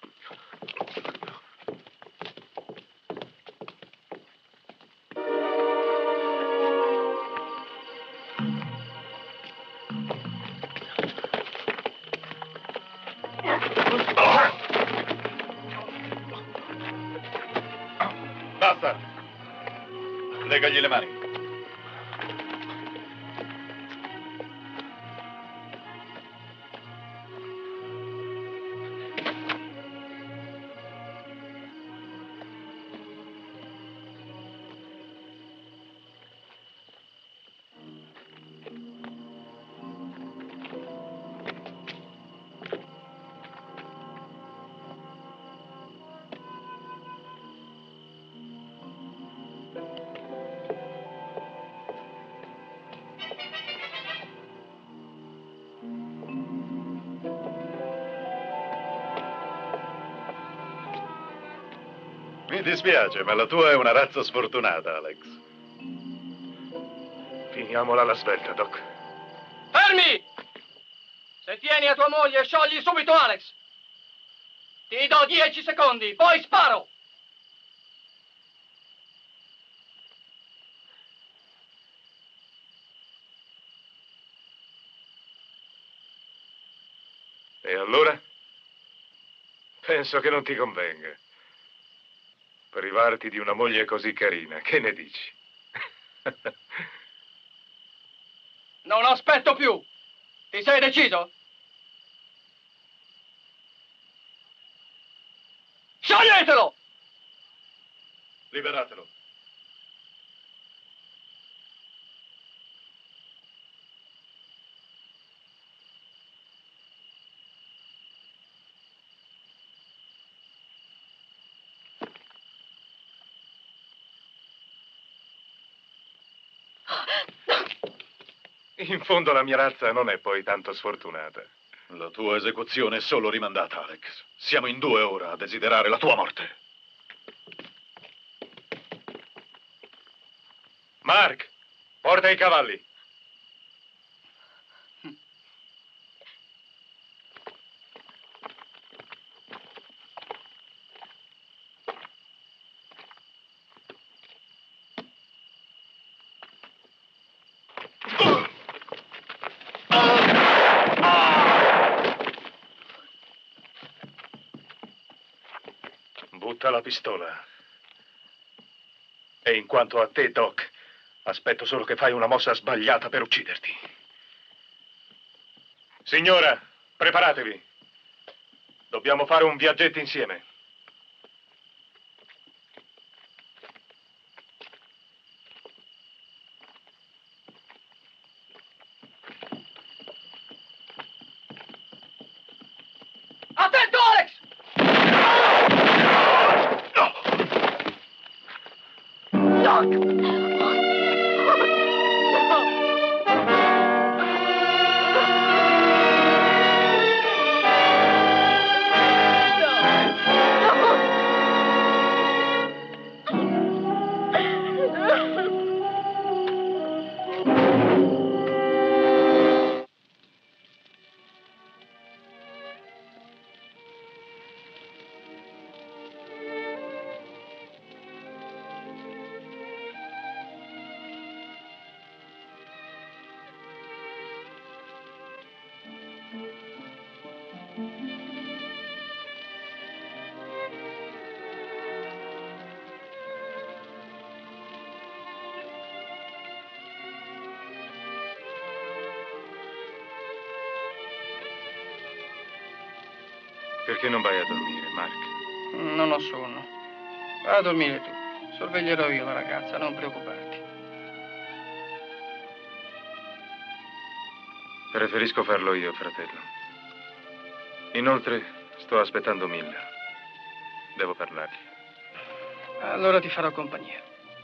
Basta. Legagli le mani. Mi dispiace, ma la tua è una razza sfortunata, Alex. Finiamola alla svelta, Doc. Fermi! Se tieni a tua moglie, sciogli subito Alex. Ti do dieci secondi, poi sparo. E allora? Penso che non ti convenga. Privarti di una moglie così carina, che ne dici? Non aspetto più. Ti sei deciso? Scioglietelo! Liberatelo. In fondo la mia razza non è poi tanto sfortunata. La tua esecuzione è solo rimandata, Alex. Siamo in due ora a desiderare la tua morte. Mark, porta i cavalli. Butta la pistola. E in quanto a te, Doc, aspetto solo che fai una mossa sbagliata per ucciderti. Signora, preparatevi. Dobbiamo fare un viaggetto insieme. Attento, Alex! Doc! Perché non vai a dormire, Mark? Non ho sonno. Va a dormire tu. Sorveglierò io la ragazza, non preoccuparti. Preferisco farlo io, fratello. Inoltre, sto aspettando Miller. Devo parlargli. Allora ti farò compagnia.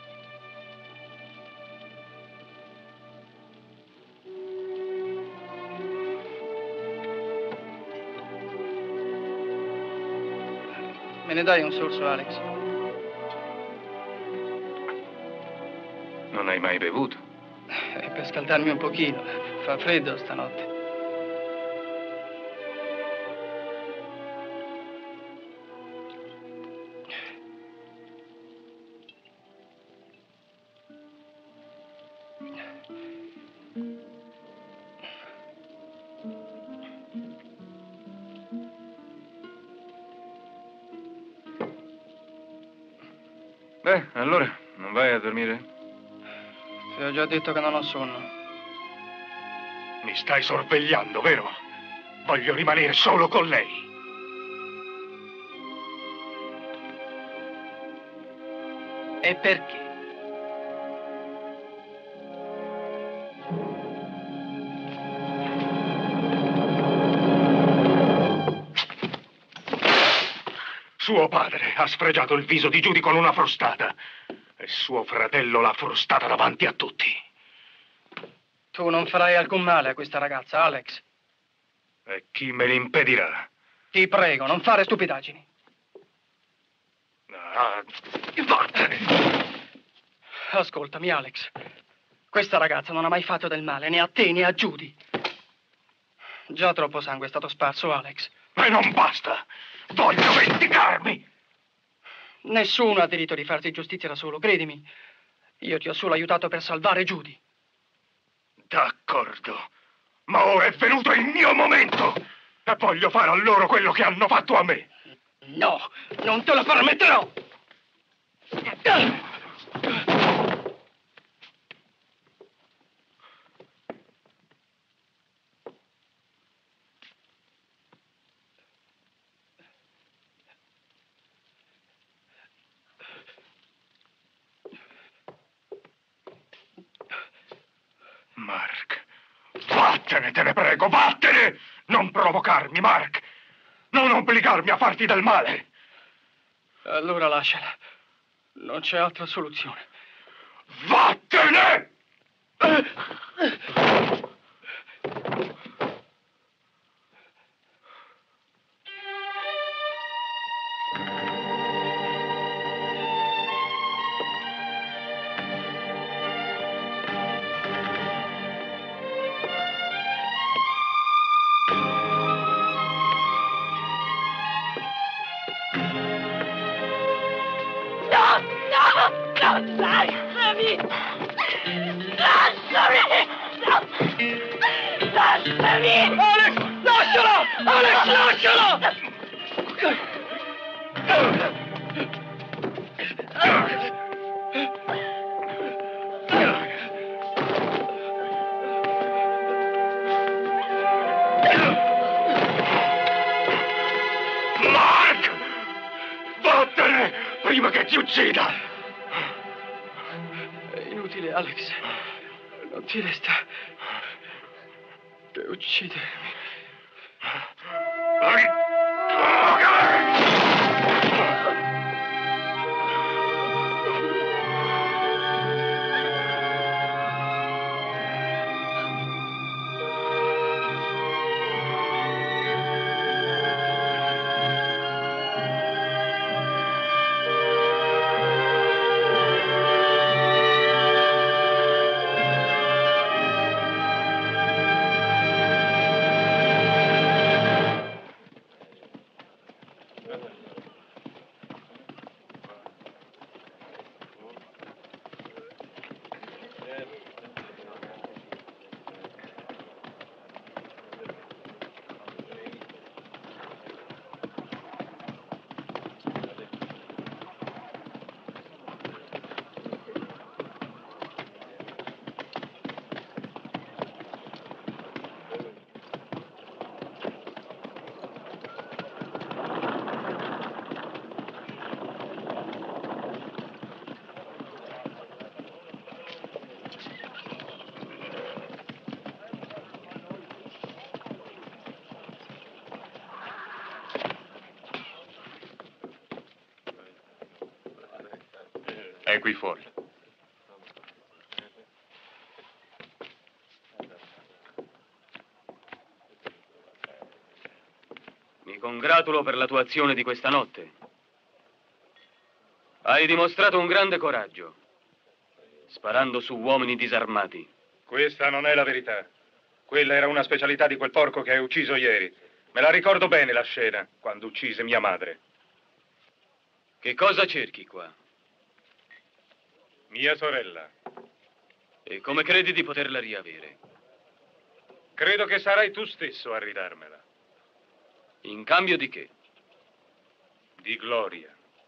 Me ne dai un sorso, Alex? Non hai mai bevuto? È per scaldarmi un pochino. Fa freddo stanotte. Beh, allora, non vai a dormire? Ti ho già detto che non ho sonno. Mi stai sorvegliando, vero? Voglio rimanere solo con lei. E perché? Suo padre ha sfregiato il viso di Judy con una frustata e suo fratello l'ha frustata davanti a tutti. Tu non farai alcun male a questa ragazza, Alex. E chi me l'impedirà? Ti prego, non fare stupidaggini. Ah, vattene! Ascoltami, Alex. Questa ragazza non ha mai fatto del male né a te né a Judy. Già troppo sangue è stato sparso, Alex. E non basta! Voglio vendicarmi! Nessuno ha diritto di farsi giustizia da solo, credimi. Io ti ho solo aiutato per salvare Judy. D'accordo. Ma ora è venuto il mio momento! E voglio fare a loro quello che hanno fatto a me! No, non te lo permetterò! Mark, vattene, te ne prego, vattene! Non provocarmi, Mark! Non obbligarmi a farti del male! Allora lasciala. Non c'è altra soluzione. Vattene! Lasciami! Lasciami! Lasciami! Alex, lasciala! Alex, lasciala! Mark! Vattene prima che ti uccida! È inutile, Alex. Non ti resta che uccidermi. È qui fuori. Mi congratulo per la tua azione di questa notte. Hai dimostrato un grande coraggio, sparando su uomini disarmati. Questa non è la verità. Quella era una specialità di quel porco che hai ucciso ieri. Me la ricordo bene la scena, quando uccise mia madre. Che cosa cerchi qua? Mia sorella. E come credi di poterla riavere? Credo che sarai tu stesso a ridarmela. In cambio di che? Di gloria.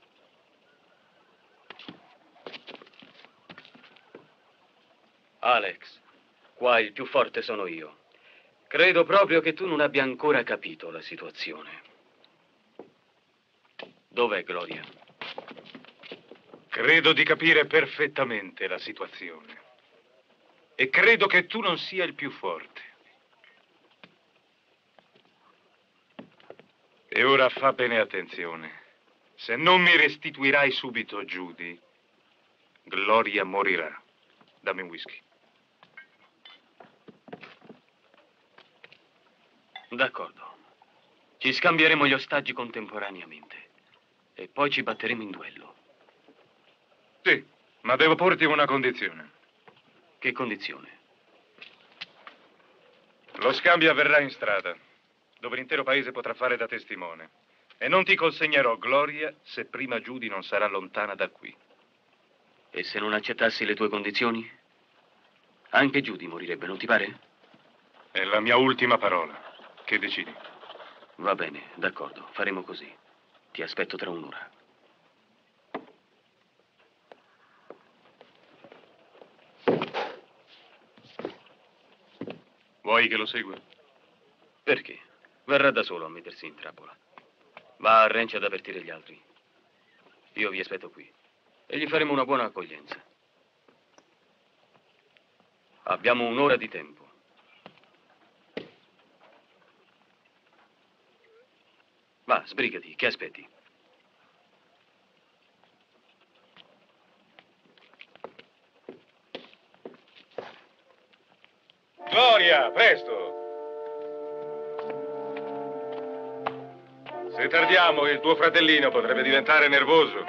Alex, qua il più forte sono io. Credo proprio che tu non abbia ancora capito la situazione. Dov'è Gloria? Credo di capire perfettamente la situazione. E credo che tu non sia il più forte. E ora fa bene attenzione. Se non mi restituirai subito Judy, Gloria morirà. Dammi un whisky. D'accordo. Ci scambieremo gli ostaggi contemporaneamente. E poi ci batteremo in duello. Sì, ma devo porti una condizione. Che condizione? Lo scambio avverrà in strada, dove l'intero paese potrà fare da testimone. E non ti consegnerò Gloria se prima Judy non sarà lontana da qui. E se non accettassi le tue condizioni? Anche Judy morirebbe, non ti pare? È la mia ultima parola. Che decidi? Va bene, d'accordo, faremo così. Ti aspetto tra un'ora. Vuoi che lo segua? Perché? Verrà da solo a mettersi in trappola. Va a Ranch ad avvertire gli altri. Io vi aspetto qui e gli faremo una buona accoglienza. Abbiamo un'ora di tempo. Va, sbrigati, che aspetti? Gloria, presto! Se tardiamo, il tuo fratellino potrebbe diventare nervoso.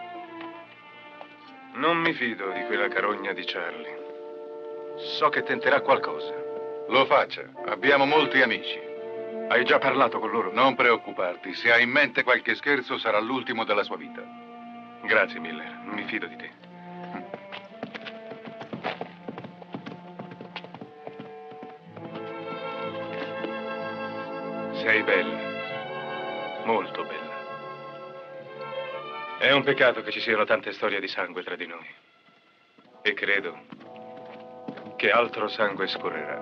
Non mi fido di quella carogna di Charlie. So che tenterà qualcosa. Lo faccia, abbiamo molti amici. Hai già parlato con loro? Non preoccuparti, se ha in mente qualche scherzo sarà l'ultimo della sua vita. Grazie, Miller, mi fido di te. Sei bella, molto bella. È un peccato che ci siano tante storie di sangue tra di noi. E credo che altro sangue scorrerà.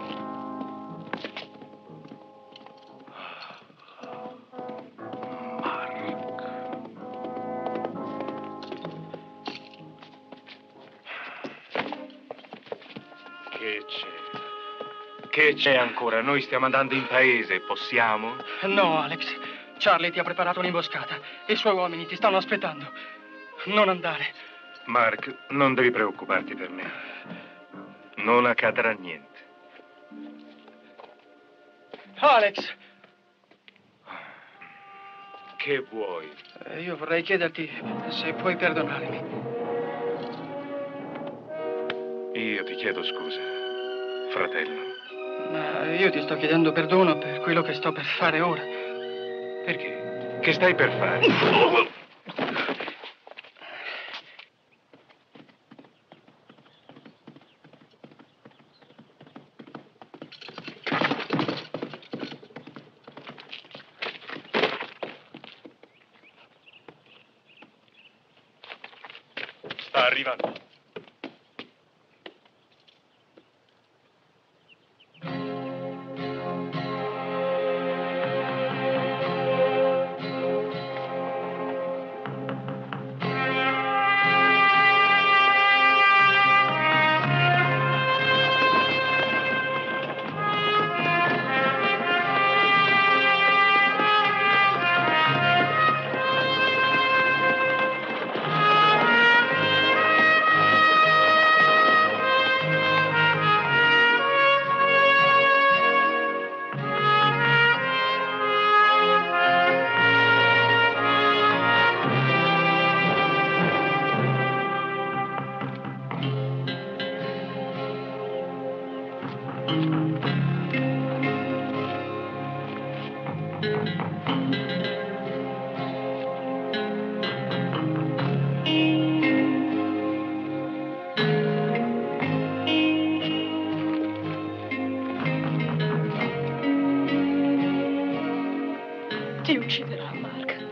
Che c'è? Che c'è ancora? Noi stiamo andando in paese, possiamo? No, Alex. Charlie ti ha preparato un'imboscata e i suoi uomini ti stanno aspettando. Non andare. Mark, non devi preoccuparti per me. Non accadrà niente. Alex! Che vuoi? Eh, io vorrei chiederti se puoi perdonarmi. Io ti chiedo scusa, fratello. Ma io ti sto chiedendo perdono per quello che sto per fare ora. Perché? Che stai per fare? Sta arrivando.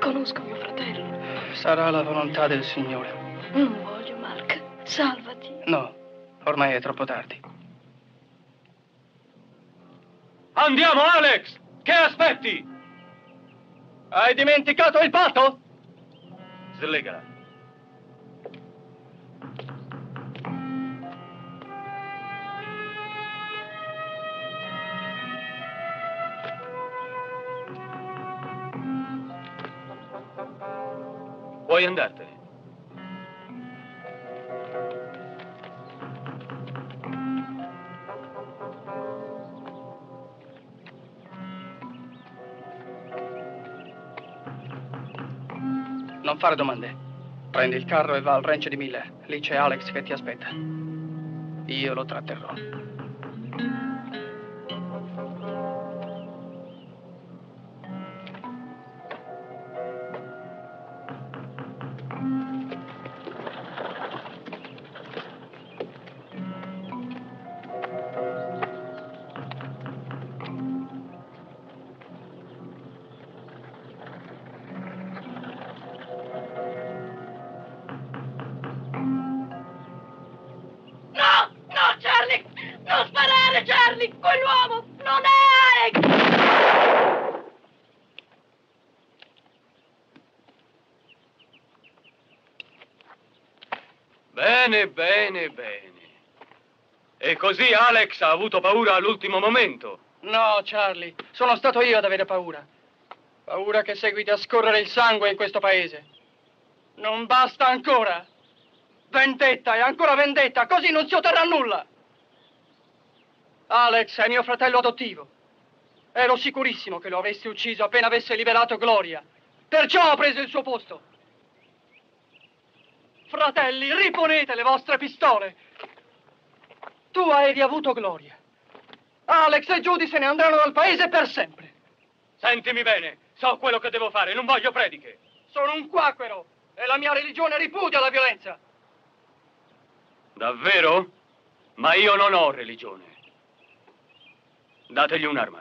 Conosco mio fratello. Sarà la volontà del Signore. Non voglio, Mark. Salvati. No, ormai è troppo tardi. Andiamo, Alex! Che aspetti? Hai dimenticato il patto? Slegala. Puoi andartene. Non fare domande. Prendi il carro e va al ranch di Miller. Lì c'è Alex che ti aspetta. Io lo tratterrò. Quell'uomo non è Alex! Bene, bene, bene. E così Alex ha avuto paura all'ultimo momento. No, Charlie, sono stato io ad avere paura. Paura che seguiti a scorrere il sangue in questo paese. Non basta ancora. Vendetta e ancora vendetta, così non si otterrà nulla. Alex è mio fratello adottivo. Ero sicurissimo che lo avessi ucciso appena avesse liberato Gloria. Perciò ho preso il suo posto. Fratelli, riponete le vostre pistole. Tu hai riavuto Gloria. Alex e Judy se ne andranno dal paese per sempre. Sentimi bene, so quello che devo fare, non voglio prediche. Sono un quacquero e la mia religione ripudia la violenza. Davvero? Ma io non ho religione. Dategli un'arma.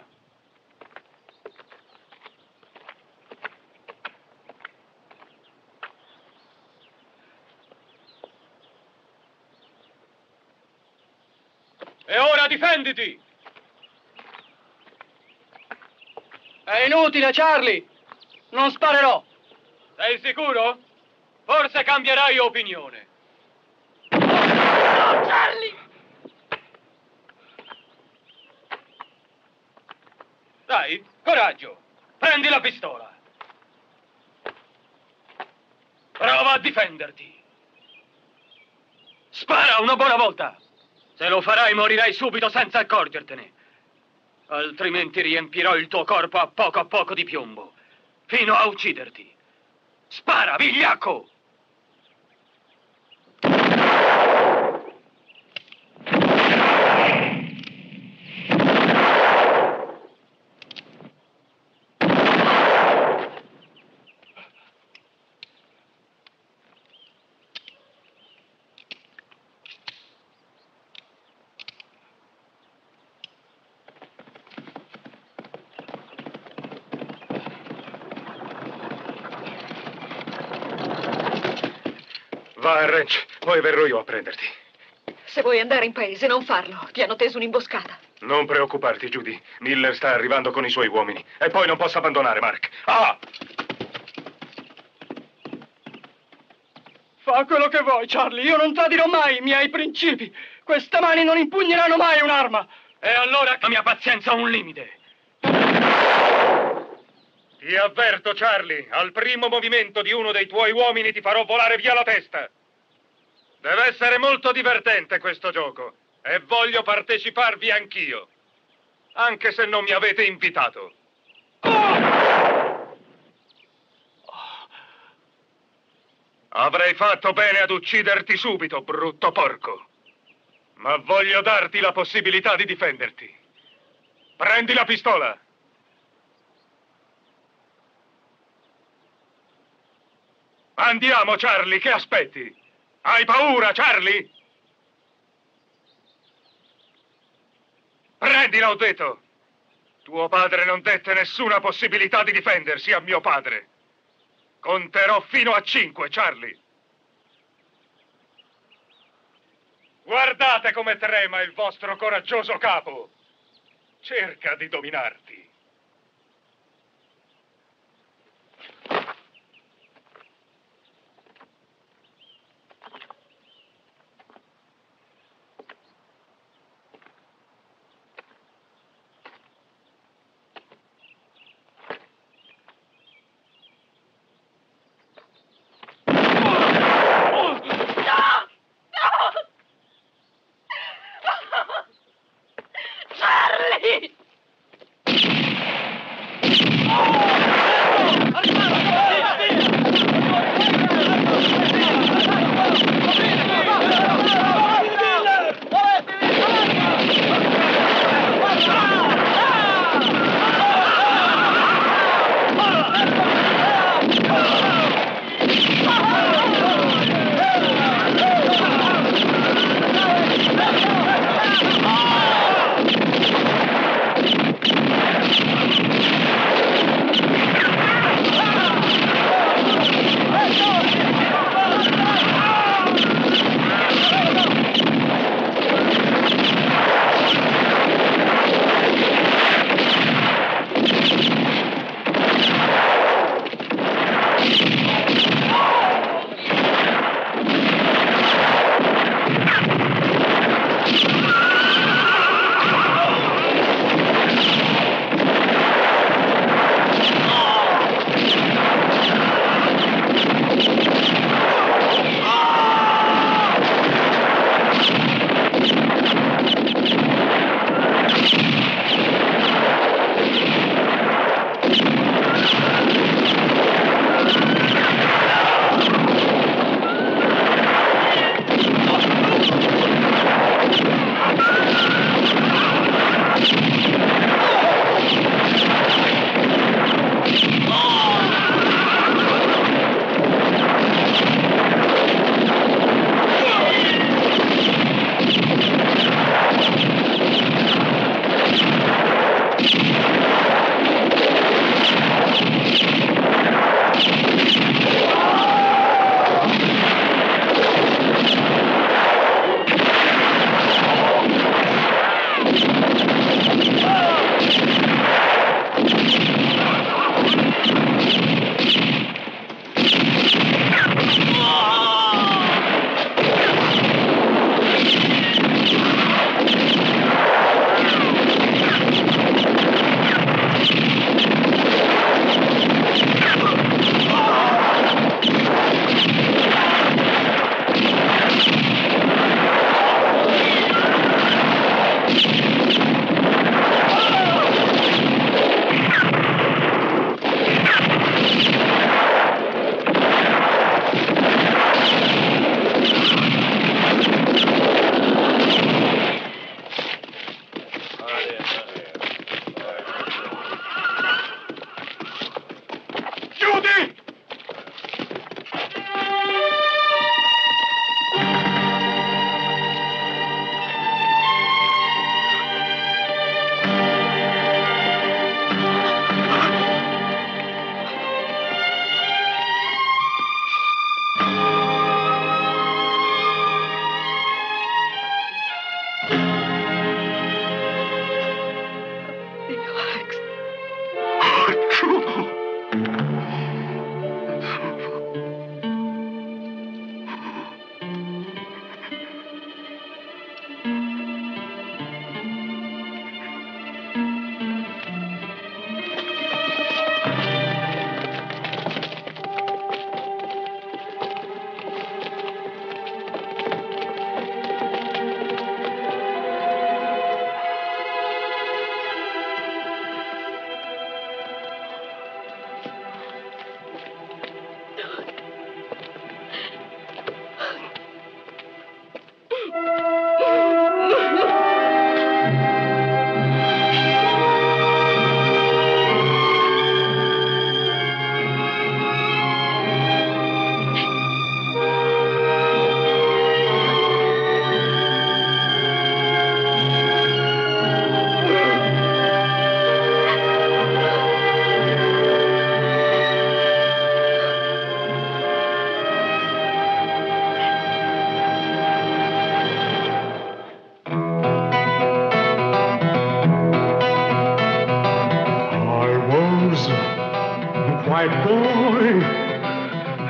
E ora difenditi! È inutile, Charlie! Non sparerò! Sei sicuro? Forse cambierai opinione. No, Charlie! Dai, coraggio! Prendi la pistola! Prova a difenderti! Spara una buona volta! Se lo farai morirai subito senza accorgertene. Altrimenti riempirò il tuo corpo a poco a poco di piombo, fino a ucciderti. Spara, vigliacco! Va al ranch, poi verrò io a prenderti. Se vuoi andare in paese, non farlo. Ti hanno teso un'imboscata. Non preoccuparti, Judy. Miller sta arrivando con i suoi uomini. E poi non posso abbandonare Mark. Ah! Fa quello che vuoi, Charlie. Io non tradirò mai i miei principi. Queste mani non impugneranno mai un'arma. E allora la mia pazienza ha un limite. Ti avverto, Charlie. Al primo movimento di uno dei tuoi uomini ti farò volare via la testa. Deve essere molto divertente questo gioco. E voglio parteciparvi anch'io. Anche se non mi avete invitato. Avrei fatto bene ad ucciderti subito, brutto porco. Ma voglio darti la possibilità di difenderti. Prendi la pistola. Andiamo, Charlie, che aspetti? Hai paura, Charlie? Prendila, ho detto. Tuo padre non dette nessuna possibilità di difendersi a mio padre. Conterò fino a cinque, Charlie. Guardate come trema il vostro coraggioso capo. Cerca di dominarti. Charlie!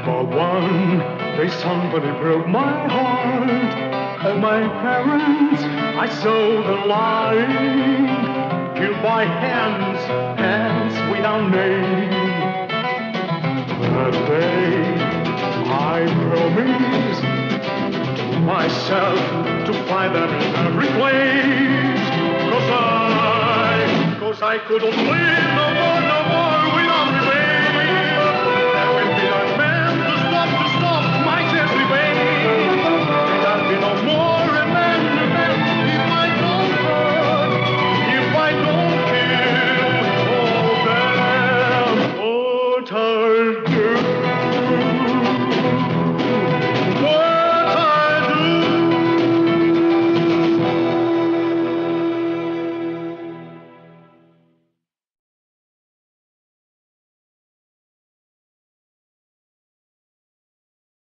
For one, day somebody broke my heart. Of my parents, I saw the line. Killed by hands, hands without name. That day, I promised myself to find them in every place. Cause I, cause I couldn't live no more, no more without remain. There will be no man to stop, to stop my deadly way. There'll be no more a man, a man, if I don't burn, if I don't kill all them. What I'll do.